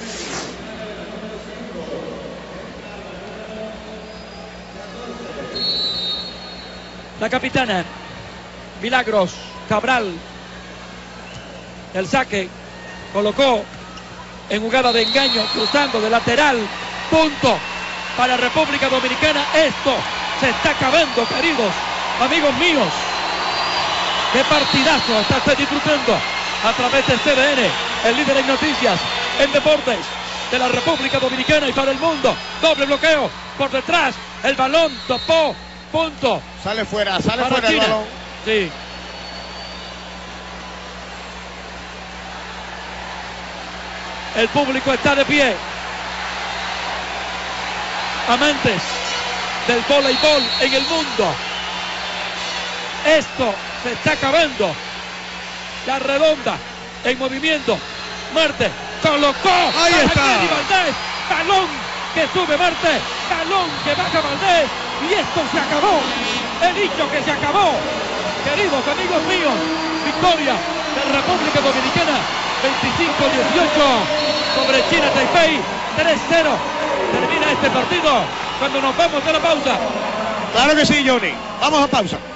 La capitana Milagros Cabral. El saque colocó en jugada de engaño, cruzando de lateral. Punto para República Dominicana. Esto se está acabando, queridos amigos míos. Qué partidazo está usted disfrutando a través de C D N, el líder en noticias, en deportes de la República Dominicana y para el mundo. Doble bloqueo por detrás, el balón topó, punto. Sale fuera, sale para fuera China. el balón. Sí. El público está de pie. Amantes del voleibol en el mundo. Esto se está acabando. La redonda en movimiento. Marte colocó. Ahí está. Valdés. Balón que sube Marte. Balón que baja Valdés. Y esto se acabó. He dicho que se acabó. Queridos amigos míos. Victoria de República Dominicana. veinticinco dieciocho sobre China Taipei. tres cero. Termina este partido cuando nos vamos a la pausa. Claro que sí, Johnny. Vamos a pausa.